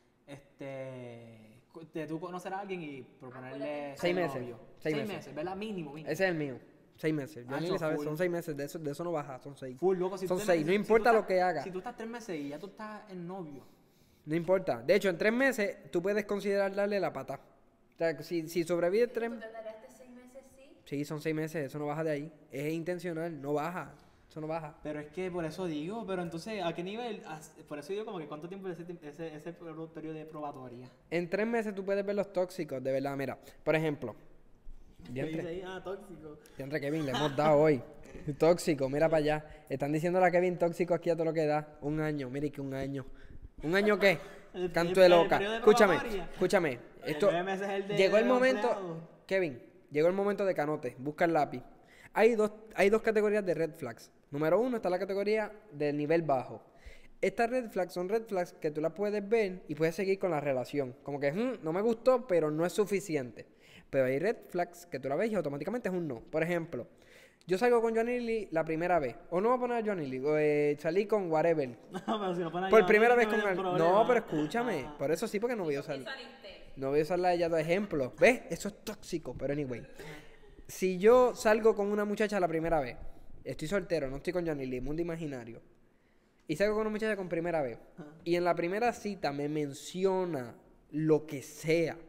A: de tú conocer a alguien y proponerle
B: Seis
A: ser
B: meses,
A: novio?
B: 6
A: 6
B: meses.
A: ¿verdad? Mínimo.
B: Ese es el mío. 6 meses. Yo ni
A: Hacho,
B: sabes,
A: full.
B: son 6 meses. De eso no baja, son 6.
A: Full, loco, si
B: Son
A: tú te
B: 6,
A: metes-
B: no
A: si tú
B: importa
A: estás-
B: lo que haga.
A: Si tú estás 3 meses y ya tú estás en novio.
B: No importa. De hecho, en 3 meses tú puedes considerar darle la pata. O sea, si sobrevive 3
C: ¿Tú te tardaste 6 meses, sí?
B: Sí, son 6 meses. Eso no baja de ahí. Es intencional, no baja. Eso no baja.
A: Pero es que por eso digo, pero entonces, ¿a qué nivel? Por eso digo como que cuánto tiempo es ese periodo de probatoria.
B: En 3 meses tú puedes ver los tóxicos, de verdad. Mira, por ejemplo.
A: ¿Qué dice
B: Diantre,
A: ahí? Tóxico.
B: diantre, Kevin, le hemos dado hoy. Tóxico, mira para allá. Están diciéndole a Kevin tóxico aquí a todo lo que da. 1 año, mire que 1 año. ¿1 año qué? Canto de
A: el
B: loca.
A: periodo de
B: Escúchame,
A: probatoria.
B: escúchame.
A: El
B: Esto,
A: 9 meses es el de
B: llegó el
A: de
B: momento,
A: empleado.
B: Kevin, llegó el momento de canote. Busca el lápiz. Hay dos categorías de red flags. Número 1 está la categoría del nivel bajo. Estas red flags son red flags que tú las puedes ver y puedes seguir con la relación. Como que no me gustó, pero no es suficiente. Pero hay red flags que tú la ves y automáticamente es un no. Por ejemplo, yo salgo con Johnny Lee la primera vez. O no voy a poner a Johnny Lee. O salí con whatever.
A: No, pero si lo pones
B: Por
A: ahí,
B: primera
A: no
B: vez
A: te
B: con
A: meten
B: alguien.
A: problemas.
B: No, pero escúchame.
A: Ah.
B: Por eso sí, porque no voy a usar.
C: ¿Qué saliste?
B: No voy a usarla a ella de ejemplo. ¿Ves? Eso es tóxico, pero anyway. Si yo salgo con una muchacha la primera vez, estoy soltero, no estoy con Johnny Lee, mundo imaginario, y salgo con una muchacha con primera vez, y en la primera cita me menciona lo que sea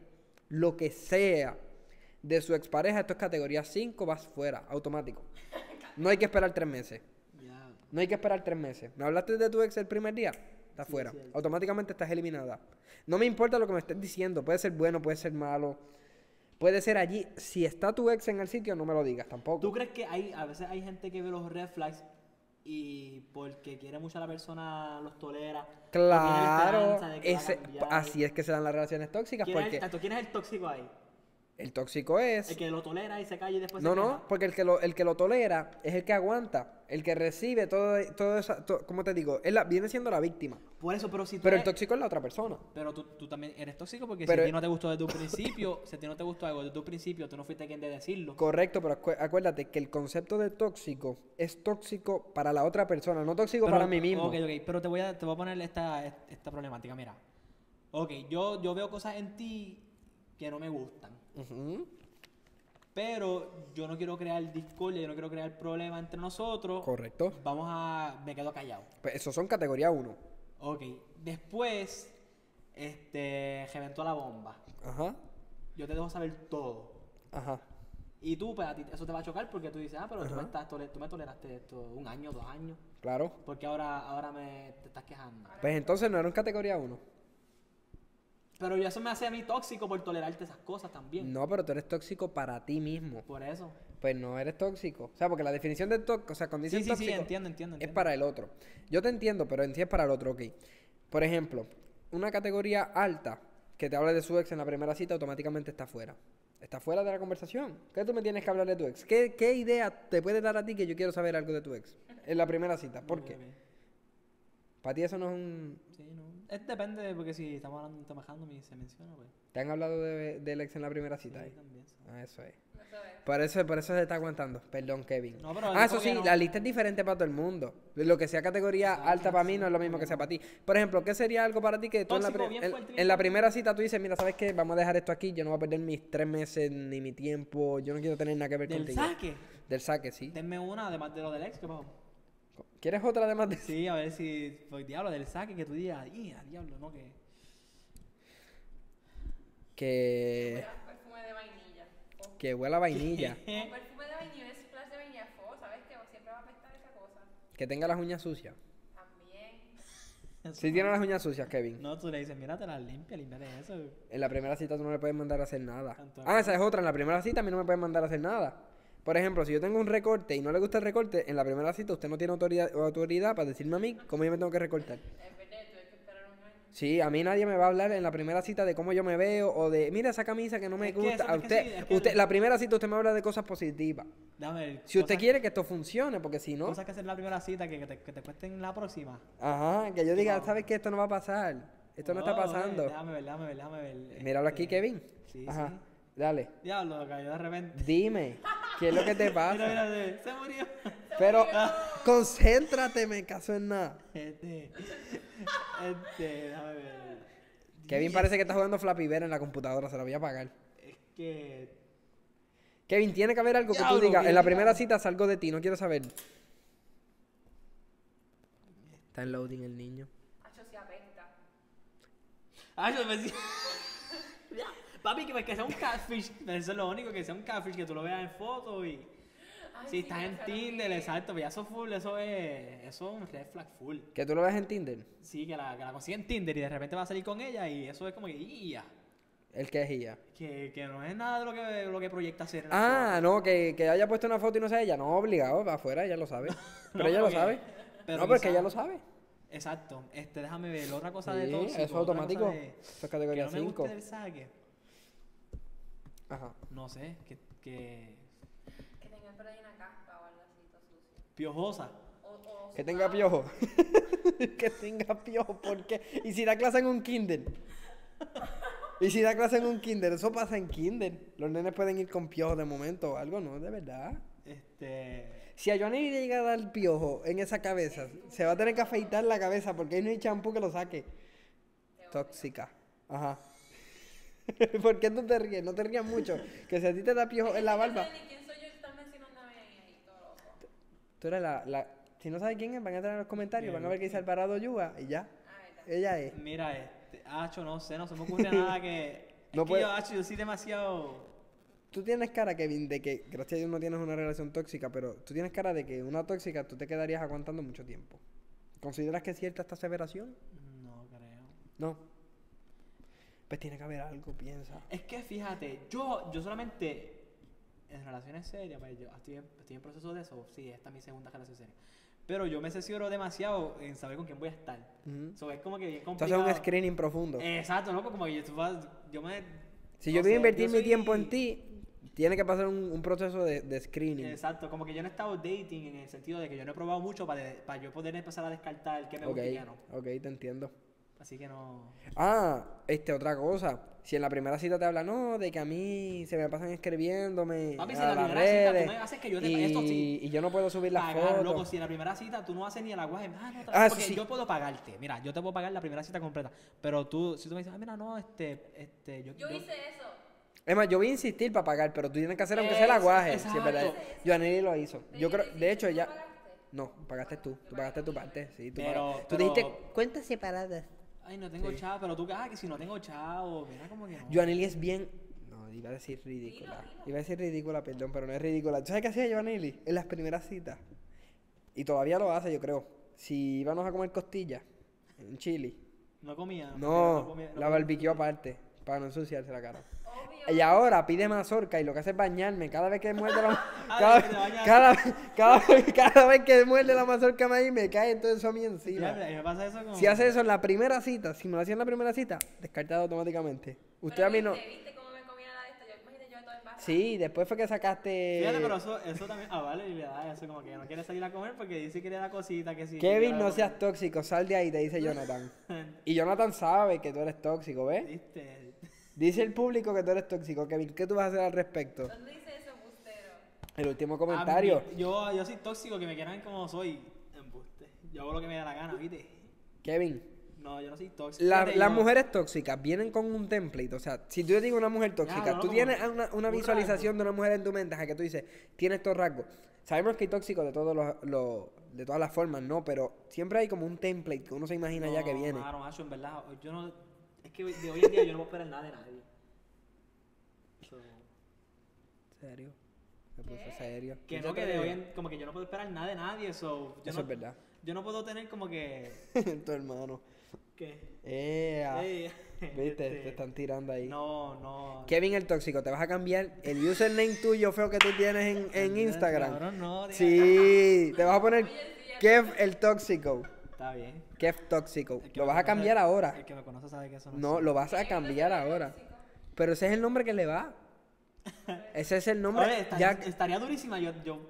B: de su expareja, esto es categoría 5, vas fuera, automático. No hay que esperar 3 meses.
A: Ya.
B: No hay que esperar 3 meses. ¿Me hablaste de tu ex el primer día? Estás
A: Sí,
B: fuera.
A: es cierto.
B: Automáticamente estás eliminada. No me importa lo que me estés diciendo. Puede ser bueno, puede ser malo. Puede ser allí. Si está tu ex en el sitio, no me lo digas tampoco.
A: ¿Tú crees que a veces hay gente que ve los red flags y porque quiere mucho a la persona los tolera? o tiene
B: Claro,
A: esperanza de que va a cambiar?
B: así es que se dan las relaciones tóxicas. Porque
A: ¿Quién es el tóxico ahí?
B: el tóxico es...
A: El que lo tolera y se calla y después
B: No,
A: se
B: no,
A: queja.
B: porque el que lo tolera es el que aguanta. El que recibe todo eso. ¿Cómo te digo? Viene siendo la víctima.
A: Por eso, pero si tú
B: Pero el
A: eres-
B: tóxico es la otra persona.
A: Pero tú también eres tóxico porque
B: Pero-
A: si a ti no te gustó desde un principio, si a ti no te gustó algo desde un principio, tú no fuiste quien de decirlo.
B: Correcto, pero acuérdate que el concepto de tóxico es tóxico para la otra persona, no tóxico
A: Pero-
B: para mí mismo.
A: Ok, pero te voy a poner esta problemática, mira. Ok, yo veo cosas en ti que no me gustan.
B: Ujú.
A: Pero yo no quiero crear discordia, yo no quiero crear problemas entre nosotros.
B: Correcto.
A: Me quedo callado.
B: Pues esos son categoría 1.
A: Ok, después, reventó la bomba.
B: Ajá.
A: Yo te dejo saber todo.
B: Ajá.
A: Y tú, pues a ti eso te va a chocar porque tú dices, pero
B: Ajá.
A: tú me toleraste esto 1 año, 2 años.
B: Claro.
A: Porque ahora te estás quejando.
B: Pues entonces no era en categoría 1.
A: Pero eso me hace a mí tóxico por tolerarte esas cosas también.
B: No, pero tú eres tóxico para ti mismo.
A: Por eso.
B: Pues no eres tóxico. O sea, porque la definición de tóxico, o sea, cuando dicen
A: Sí,
B: tóxico,
A: entiendo.
B: es para el otro. Yo te entiendo, pero en sí es para el otro, ok. Por ejemplo, una categoría alta que te hable de su ex en la primera cita automáticamente está fuera. Está fuera de la conversación. ¿Qué tú me tienes que hablar de tu ex? ¿Qué idea te puede dar a ti que yo quiero saber algo de tu ex en la primera cita? ¿Por qué? Para ti eso no es un...
A: Sí, no. Depende, porque si estamos hablando, trabajando y se menciona, pues.
B: ¿Te han hablado del ex en la primera cita?
A: Sí, también. Sí.
B: Ah, eso es.
C: Eso es.
B: Por eso se está aguantando. Perdón, Kevin.
A: No, pero
B: Eso
A: porque
B: sí,
A: no.
B: la lista es diferente para todo el mundo. Lo que sea categoría
A: Exacto,
B: alta para mí no es lo
A: sí,
B: mismo que sea
A: no.
B: para ti. Por ejemplo, ¿qué sería algo para ti que tú
A: Tóxico, bien fuerte, bien
B: en la
A: fuerte.
B: primera cita tú dices, mira, ¿sabes qué? Vamos a dejar esto aquí, yo no voy a perder mis 3 meses ni mi tiempo, yo no quiero tener nada que ver
A: ¿Del
B: contigo.
A: saque?
B: Del saque, sí.
A: Denme una, además de lo del ex, ¿qué pasó?
B: ¿Quieres otra además de eso?
A: Sí, a ver si... Pues diablo, del saque que tú digas, diablo, no, que...
B: Que...
C: Perfume de vainilla.
B: Que huela a vainilla.
C: Un perfume de vainilla, es splash de vainilla, ¿sabes qué? Siempre va a apestar esa cosa.
B: Que tenga las uñas sucias.
C: También.
B: Si tiene las uñas sucias, Kevin.
A: No, tú le dices, mira, te las limpia, límpiate eso.
B: En la primera cita tú no le puedes mandar a hacer nada.
A: Tanto
B: Ah, esa es otra. En la primera cita a mí no me pueden mandar a hacer nada. Por ejemplo, si yo tengo un recorte y no le gusta el recorte, en la primera cita usted no tiene autoridad para decirme a mí cómo yo me tengo que recortar.
C: Es verdad, tuve que esperar 1 año.
B: Sí, a mí nadie me va a hablar en la primera cita de cómo yo me veo o de, mira esa camisa que no me
A: Es que
B: gusta.
A: eso-
B: A
A: es que
B: usted,
A: sí, es que
B: usted, la primera cita usted me habla de cosas positivas.
A: Déjame ver.
B: Si usted
A: cosas-
B: quiere que esto funcione, porque si no,
A: Cosas que hacer en la primera cita que te cuesten la próxima.
B: ajá, que yo diga,
A: No.
B: ¿sabes qué? Esto no va a pasar. Esto no está pasando.
A: Déjame ver.
B: Míralo aquí, Kevin.
A: Sí,
B: Ajá,
A: sí.
B: dale.
A: Diablo, cayó de repente.
B: Dime, ¿qué es lo que te pasa?
A: Mira, se murió.
B: Pero concéntrate, me caso en nada.
A: Déjame ver.
B: Kevin parece que está jugando Flappy Bird en la computadora, se la voy a pagar.
A: Es que...
B: Kevin, tiene que haber algo que tú
A: Diablo,
B: digas. En la
A: mira.
B: primera cita salgo de ti, no quiero saber. Está en loading el niño.
C: Hacho, se apesta.
A: Yo me decía... Papi, que sea un catfish. Eso es lo único, que sea un catfish, que tú lo veas en foto y...
C: Ay,
A: Si
C: sí,
A: estás en
C: eso
A: Tinder,
C: lo vi.
A: exacto, pues ya eso full, eso es un red flag full.
B: Que tú lo ves en Tinder.
A: Sí, que la consigue en Tinder y de repente va a salir con ella y eso es como que, ¡ia!
B: El que es ella.
A: Que no es nada de lo que proyecta ser. en la
B: Ah, no, que haya puesto una foto y no sea ella. No, obligado, va afuera, ella lo sabe. Pero ella lo
A: porque-
B: sabe.
A: pero
B: No, porque
A: quizá-
B: ella lo sabe.
A: Exacto. Déjame ver, otra cosa
B: Sí,
A: de tóxico.
B: eso es
A: otra
B: automático.
A: cosa de-
B: Eso es
A: que
B: categoría
A: no me
B: 5.
A: guste del saque.
B: Ajá.
A: No sé, que
C: Que tenga por ahí una caspa o algo así, todo sucio.
A: piojosa.
C: O
B: Que tenga piojo. Que tenga piojo, ¿por qué? ¿Y si da clase en un kinder? ¿Y si da clase en un kinder? Eso pasa en kinder. Los nenes pueden ir con piojo de momento o algo, ¿no? De verdad. Si a Johnny le llega a dar piojo en esa cabeza, se va a tener que afeitar la cabeza porque ahí no hay champú que lo saque. Tóxica. Ajá. ¿Por qué tú te ríes? No te rías mucho. Que si a ti te da piojo en la barba.
C: No sé ni quién soy yo que estás mencionando a mí ahí, todo loco.
B: Tú eres la... Si no sabes quién es, van a entrar en los comentarios, van a ver que dice Alvarado Yuba y ya.
C: Ah, verdad.
B: Ella es.
A: Mira, no sé, no se me ocurre nada que...
B: No
A: es que
B: puede-
A: yo soy demasiado...
B: Tú tienes cara, Kevin, de que, gracias a Dios no tienes una relación tóxica, pero tú tienes cara de que una tóxica tú te quedarías aguantando mucho tiempo. ¿Consideras que es cierta esta aseveración?
A: No creo.
B: No. Pues tiene que haber algo, piensa.
A: Es que fíjate, yo solamente en relaciones serias, pues yo estoy en proceso de eso, sí, esta es mi segunda relación seria. Pero yo me cercioro demasiado en saber con quién voy a estar.
B: Ujú.
A: So, es como que bien
B: Tú haces
A: complicado.
B: un screening profundo.
A: Exacto, ¿no? Pues como que yo me...
B: Si
A: no
B: yo voy a
A: sé,
B: invertir
A: yo
B: mi
A: soy-
B: tiempo en ti, tiene que pasar un proceso de screening.
A: Exacto, como que yo no he estado dating en el sentido de que yo no he probado mucho para yo poder empezar a descartar qué me gusta y qué no.
B: Ok, te entiendo.
A: Así que no...
B: Ah, otra cosa. Si en la primera cita te habla, no, de que a mí se me pasan escribiéndome
A: Papi, si
B: a
A: en la
B: las
A: primera cita tú
B: redes
A: me haces que yo te...
B: y,
A: Esto sí.
B: y yo no puedo subir las
A: Pagar,
B: fotos.
A: loco, si en la primera cita tú no haces ni el aguaje, no,
B: Ah, eso
A: porque
B: sí.
A: yo puedo pagarte, mira, yo te puedo pagar la primera cita completa, pero tú, si tú me dices, mira, no,
C: Yo hice eso.
B: Es más, yo voy a insistir para pagar, pero tú tienes que hacer aunque sea el aguaje. Sí, es verdad. Joanely lo hizo. Yo creo, de hecho, ella... No, pagaste tú. Tú pagaste tu parte. Sí, tú dijiste cuentas separadas.
A: Ay, no tengo chavo, pero tú, que si no tengo chavo, mira como que no.
B: Joanely es bien... No, iba a decir ridícula. Iba a decir ridícula, perdón, pero no es ridícula. ¿Tú sabes qué hacía Joanely? En las primeras citas. Y todavía lo hace, yo creo. Si íbamos a comer costillas en Chile.
A: No comía.
B: No, la barbiqueó aparte, para no ensuciarse la cara. Y ahora pide mazorca y lo que hace es bañarme cada vez que muerde la cada vez que muerde la mazorca maíz me cae todo eso a mí encima.
A: Me pasa eso como...
B: Si hace eso en la primera cita, si me lo hacía en la primera cita, descartado automáticamente. Usted a mí no.
C: ¿Viste cómo me comía la de esta? Yo imagínate yo todo en base.
B: Sí, después fue que sacaste.
A: Fíjate, pero eso también vale y le da eso como que no quiere salir a comer porque dice que quiere la cosita que sí.
B: Kevin, no seas tóxico, sal de ahí, te dice Jonathan. Y Jonathan sabe que tú eres tóxico, ¿ves?
A: ¿Viste?
B: Dice el público que tú eres tóxico, Kevin. ¿Qué tú vas a hacer al respecto?
C: ¿Dónde dice eso, bustero?
B: El último comentario.
A: Yo soy tóxico, que me quieran como soy. Embuste. Yo hago lo que me da la gana, ¿viste?
B: Kevin.
A: No, yo no soy tóxico.
B: Las mujeres tóxicas vienen con un template. O sea, si tú te digo una mujer tóxica, tú tienes una visualización de una mujer en tu mente que tú dices, tiene estos rasgos. Sabemos que hay tóxicos de todos de todas las formas, ¿no? Pero siempre hay como un template que uno se imagina ya que viene.
A: Claro, macho, en verdad, yo no... Es que de hoy en día yo no puedo esperar nada de nadie.
B: ¿Serio? Me puso serio.
A: Que no, que de hoy en... Como que yo no puedo esperar nada de nadie, eso
B: es verdad.
A: Yo no puedo tener como que...
B: Tu hermano.
A: ¿Qué?
B: ¿Viste? Te están tirando ahí.
A: No.
B: Kevin el tóxico, ¿te vas a cambiar el username tuyo feo que tú tienes en Instagram?
A: Cabrón, no.
B: Sí, te vas a poner Kev el tóxico.
A: Está bien.
B: Kev tóxico. Lo vas a cambiar ahora.
A: El que me conoce sabe que eso
B: no. Lo vas a cambiar ahora. Pero ese es el nombre que le va. Ese es el nombre.
A: Oye, estaría durísima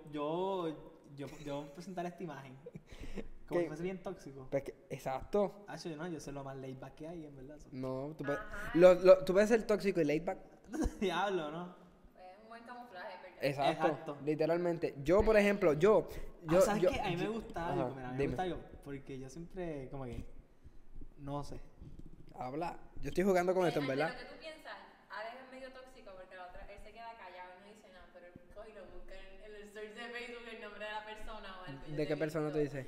A: yo presentar esta imagen. Como que fuese bien tóxico.
B: Pues exacto.
A: Yo sé lo más laid back que hay, en verdad.
B: No, tú puedes ser tóxico y laid back.
A: Diablo, ¿no?
C: Es un buen camuflaje, ¿verdad?
B: Exacto. Literalmente. Yo, por ejemplo,
A: ¿sabes qué? A mí me gusta algo, me gusta algo. Porque yo siempre, como que, no sé.
B: Habla. Yo estoy jugando con esto, en verdad.
C: Lo que tú piensas, Alex es medio tóxico porque la otra, él se queda callado y no dice nada, pero él coge y lo busca en el search de Facebook el nombre de la persona o algo.
B: ¿De qué persona tú dices?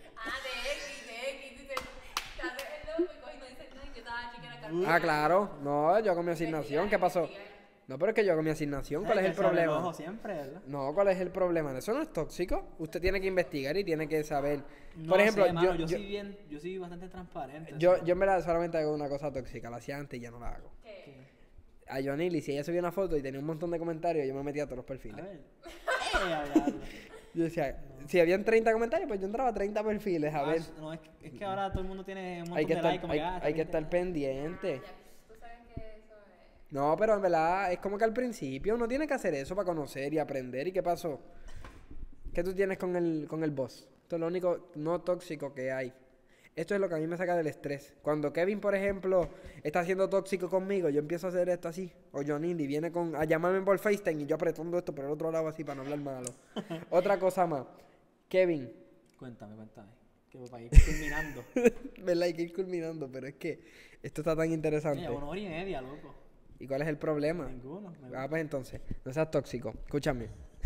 C: De X, dice, te hace el loco y coge y no dice nada y yo estaba chica en la carpeta.
B: Ah, claro. No, yo hago mi asignación. ¿Qué pasó? No, pero es que yo hago mi asignación. ¿Cuál es el problema?
A: Siempre, ¿verdad?
B: No, ¿cuál es el problema? Eso no es tóxico. Usted tiene que investigar y tiene que saber.
A: No
B: por ejemplo,
A: yo soy bastante transparente.
B: Yo en verdad solamente hago una cosa tóxica. La hacía antes y ya no la hago.
C: ¿Qué?
B: A Joanely, si ella subía una foto y tenía un montón de comentarios, yo me metía a todos los perfiles.
A: A ver.
B: Yo decía, si habían 30 comentarios, pues yo entraba a 30 perfiles, a ver.
A: No, es que ahora todo el mundo tiene un montón de likes.
B: Hay que estar pendiente.
C: Tú sabes que eso es...
B: No, pero en verdad es como que al principio uno tiene que hacer eso para conocer y aprender. ¿Y qué pasó? ¿Qué tú tienes con el boss? Esto es lo único no tóxico que hay. Esto es lo que a mí me saca del estrés. Cuando Kevin, por ejemplo, está siendo tóxico conmigo, yo empiezo a hacer esto así. O Joanely viene a llamarme por FaceTime y yo apretando esto por el otro lado así para no hablar malo. Otra cosa más. Kevin.
A: Cuéntame. Que para ir culminando.
B: ¿Verdad? Hay que ir culminando, pero es que esto está tan interesante.
A: Oye, 1 hora y media, loco.
B: ¿Y cuál es el problema?
A: Ninguno.
B: Pues entonces, no seas tóxico. Escúchame.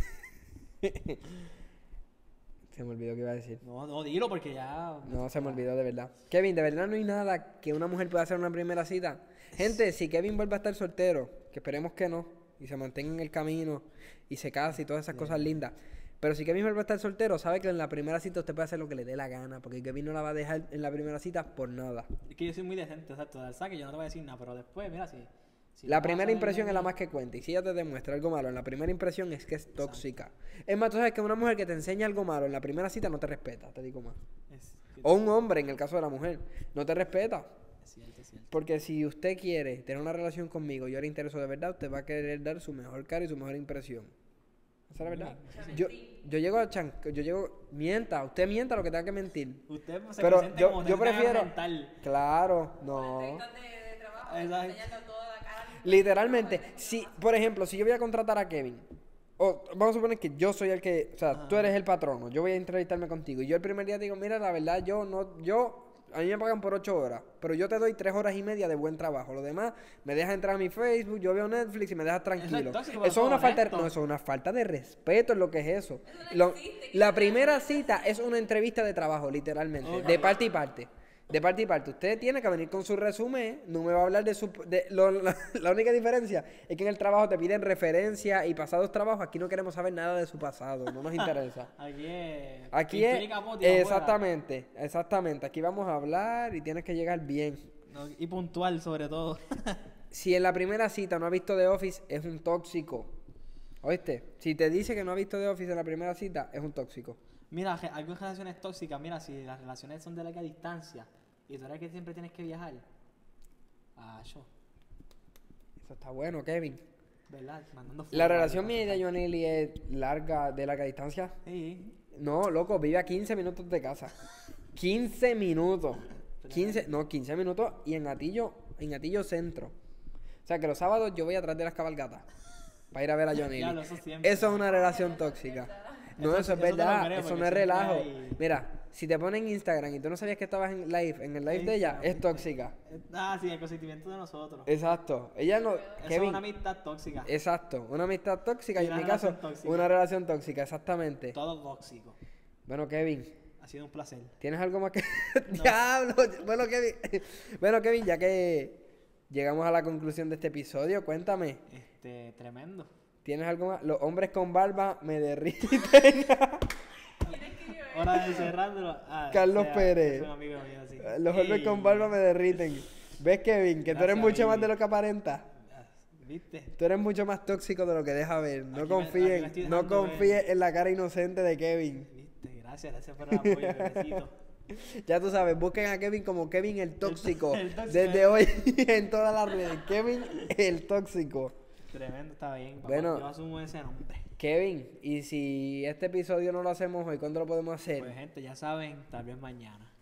B: Se me olvidó que iba a decir.
A: No, dilo porque ya...
B: No, se me olvidó de verdad. Kevin, de verdad no hay nada que una mujer pueda hacer en una primera cita. Gente, si Kevin vuelve a estar soltero, que esperemos que no, y se mantenga en el camino, y se case y todas esas cosas lindas. Pero si Kevin vuelve a estar soltero, sabe que en la primera cita usted puede hacer lo que le dé la gana, porque Kevin no la va a dejar en la primera cita por nada.
A: Es que yo soy muy decente, exacto. Que yo no te voy a decir nada, pero después, mira, si
B: la primera impresión es la más que cuenta. Y si ella te demuestra algo malo en la primera impresión, es que es tóxica. Es más, tú sabes que una mujer que te enseña algo malo en la primera cita no te respeta, te digo más. O un hombre, en el caso de la mujer, no te respeta.
A: Es cierto.
B: Porque si usted quiere tener una relación conmigo y yo le intereso de verdad, usted va a querer dar su mejor cara y su mejor impresión. Esa es la verdad. Yo llego a mienta, usted mienta lo que tenga que mentir.
A: Usted se
B: pero
A: como
B: yo prefiero. Claro, no.
C: de trabajo,
A: Exacto.
C: toda la cara.
B: Literalmente, si, por ejemplo, si yo voy a contratar a Kevin, o vamos a suponer que yo soy el que, o sea, tú eres el patrono, yo voy a entrevistarme contigo, y yo el primer día te digo, mira, la verdad, A mí me pagan por 8 horas, pero yo te doy 3 horas y media de buen trabajo. Lo demás, me dejas entrar a mi Facebook, yo veo Netflix y me dejas tranquilo. Eso es una falta, no, eso es una falta de respeto, es lo que es eso. La primera cita es una entrevista de trabajo, literalmente, de parte y parte. De parte y parte. Usted tiene que venir con su resumen, no me va a hablar de su... la única diferencia es que en el trabajo te piden referencia y pasados trabajos. Aquí no queremos saber nada de su pasado, no nos interesa.
A: Aquí es
B: exactamente, exactamente. Aquí vamos a hablar y tienes que llegar bien.
A: No, y puntual sobre todo.
B: Si en la primera cita no ha visto The Office, es un tóxico. ¿Oíste? Si te dice que no ha visto The Office en la primera cita, es un tóxico.
A: Mira, algunas relaciones tóxicas, mira, si las relaciones son de larga distancia y tú eres que siempre tienes que viajar. Yo.
B: Eso está bueno, Kevin.
A: ¿Verdad?
B: La relación mía y de Johnny es de larga distancia.
A: Sí.
B: No, loco, vive a 15 minutos de casa. 15 minutos. 15 minutos y en Atillo Centro. O sea que los sábados yo voy atrás de las cabalgatas para ir a ver a Johnny. Eso es una relación tóxica. No, eso es verdad, eso no es relajo. Mira, si te ponen en Instagram y tú no sabías que estabas en el live de ella, es tóxica.
A: Sí, el consentimiento de nosotros.
B: Exacto. Ella no...
A: Eso
B: Kevin,
A: es una amistad tóxica.
B: Exacto, una amistad tóxica y en mi caso,
A: tóxica.
B: una relación tóxica, exactamente.
A: Todo tóxico.
B: Bueno, Kevin.
A: Ha sido un placer.
B: ¿Tienes algo más que...? ¡Diablo! Bueno, Kevin, ya que llegamos a la conclusión de este episodio, cuéntame.
A: Tremendo.
B: ¿Tienes algo más? Los hombres con barba me derriten.
A: Hora de cerrándolo.
B: Carlos Pérez.
A: Es un amigo mío, sí.
B: Los hombres con barba me derriten. ¿Ves, Kevin? Que tú eres mucho más de lo que aparentas.
A: ¿Viste?
B: Tú eres mucho más tóxico de lo que dejas ver. No confíes en la cara inocente de Kevin.
A: ¿Viste? Gracias por el apoyo, bebecito.
B: Ya tú sabes, busquen a Kevin como Kevin el tóxico. Desde hoy en todas las redes. Kevin el tóxico.
A: Tremendo, está bien. Papá.
B: Bueno,
A: yo asumo ese nombre.
B: Kevin, y si este episodio no lo hacemos hoy, ¿cuándo lo podemos hacer?
A: Pues gente, ya saben, tal vez mañana.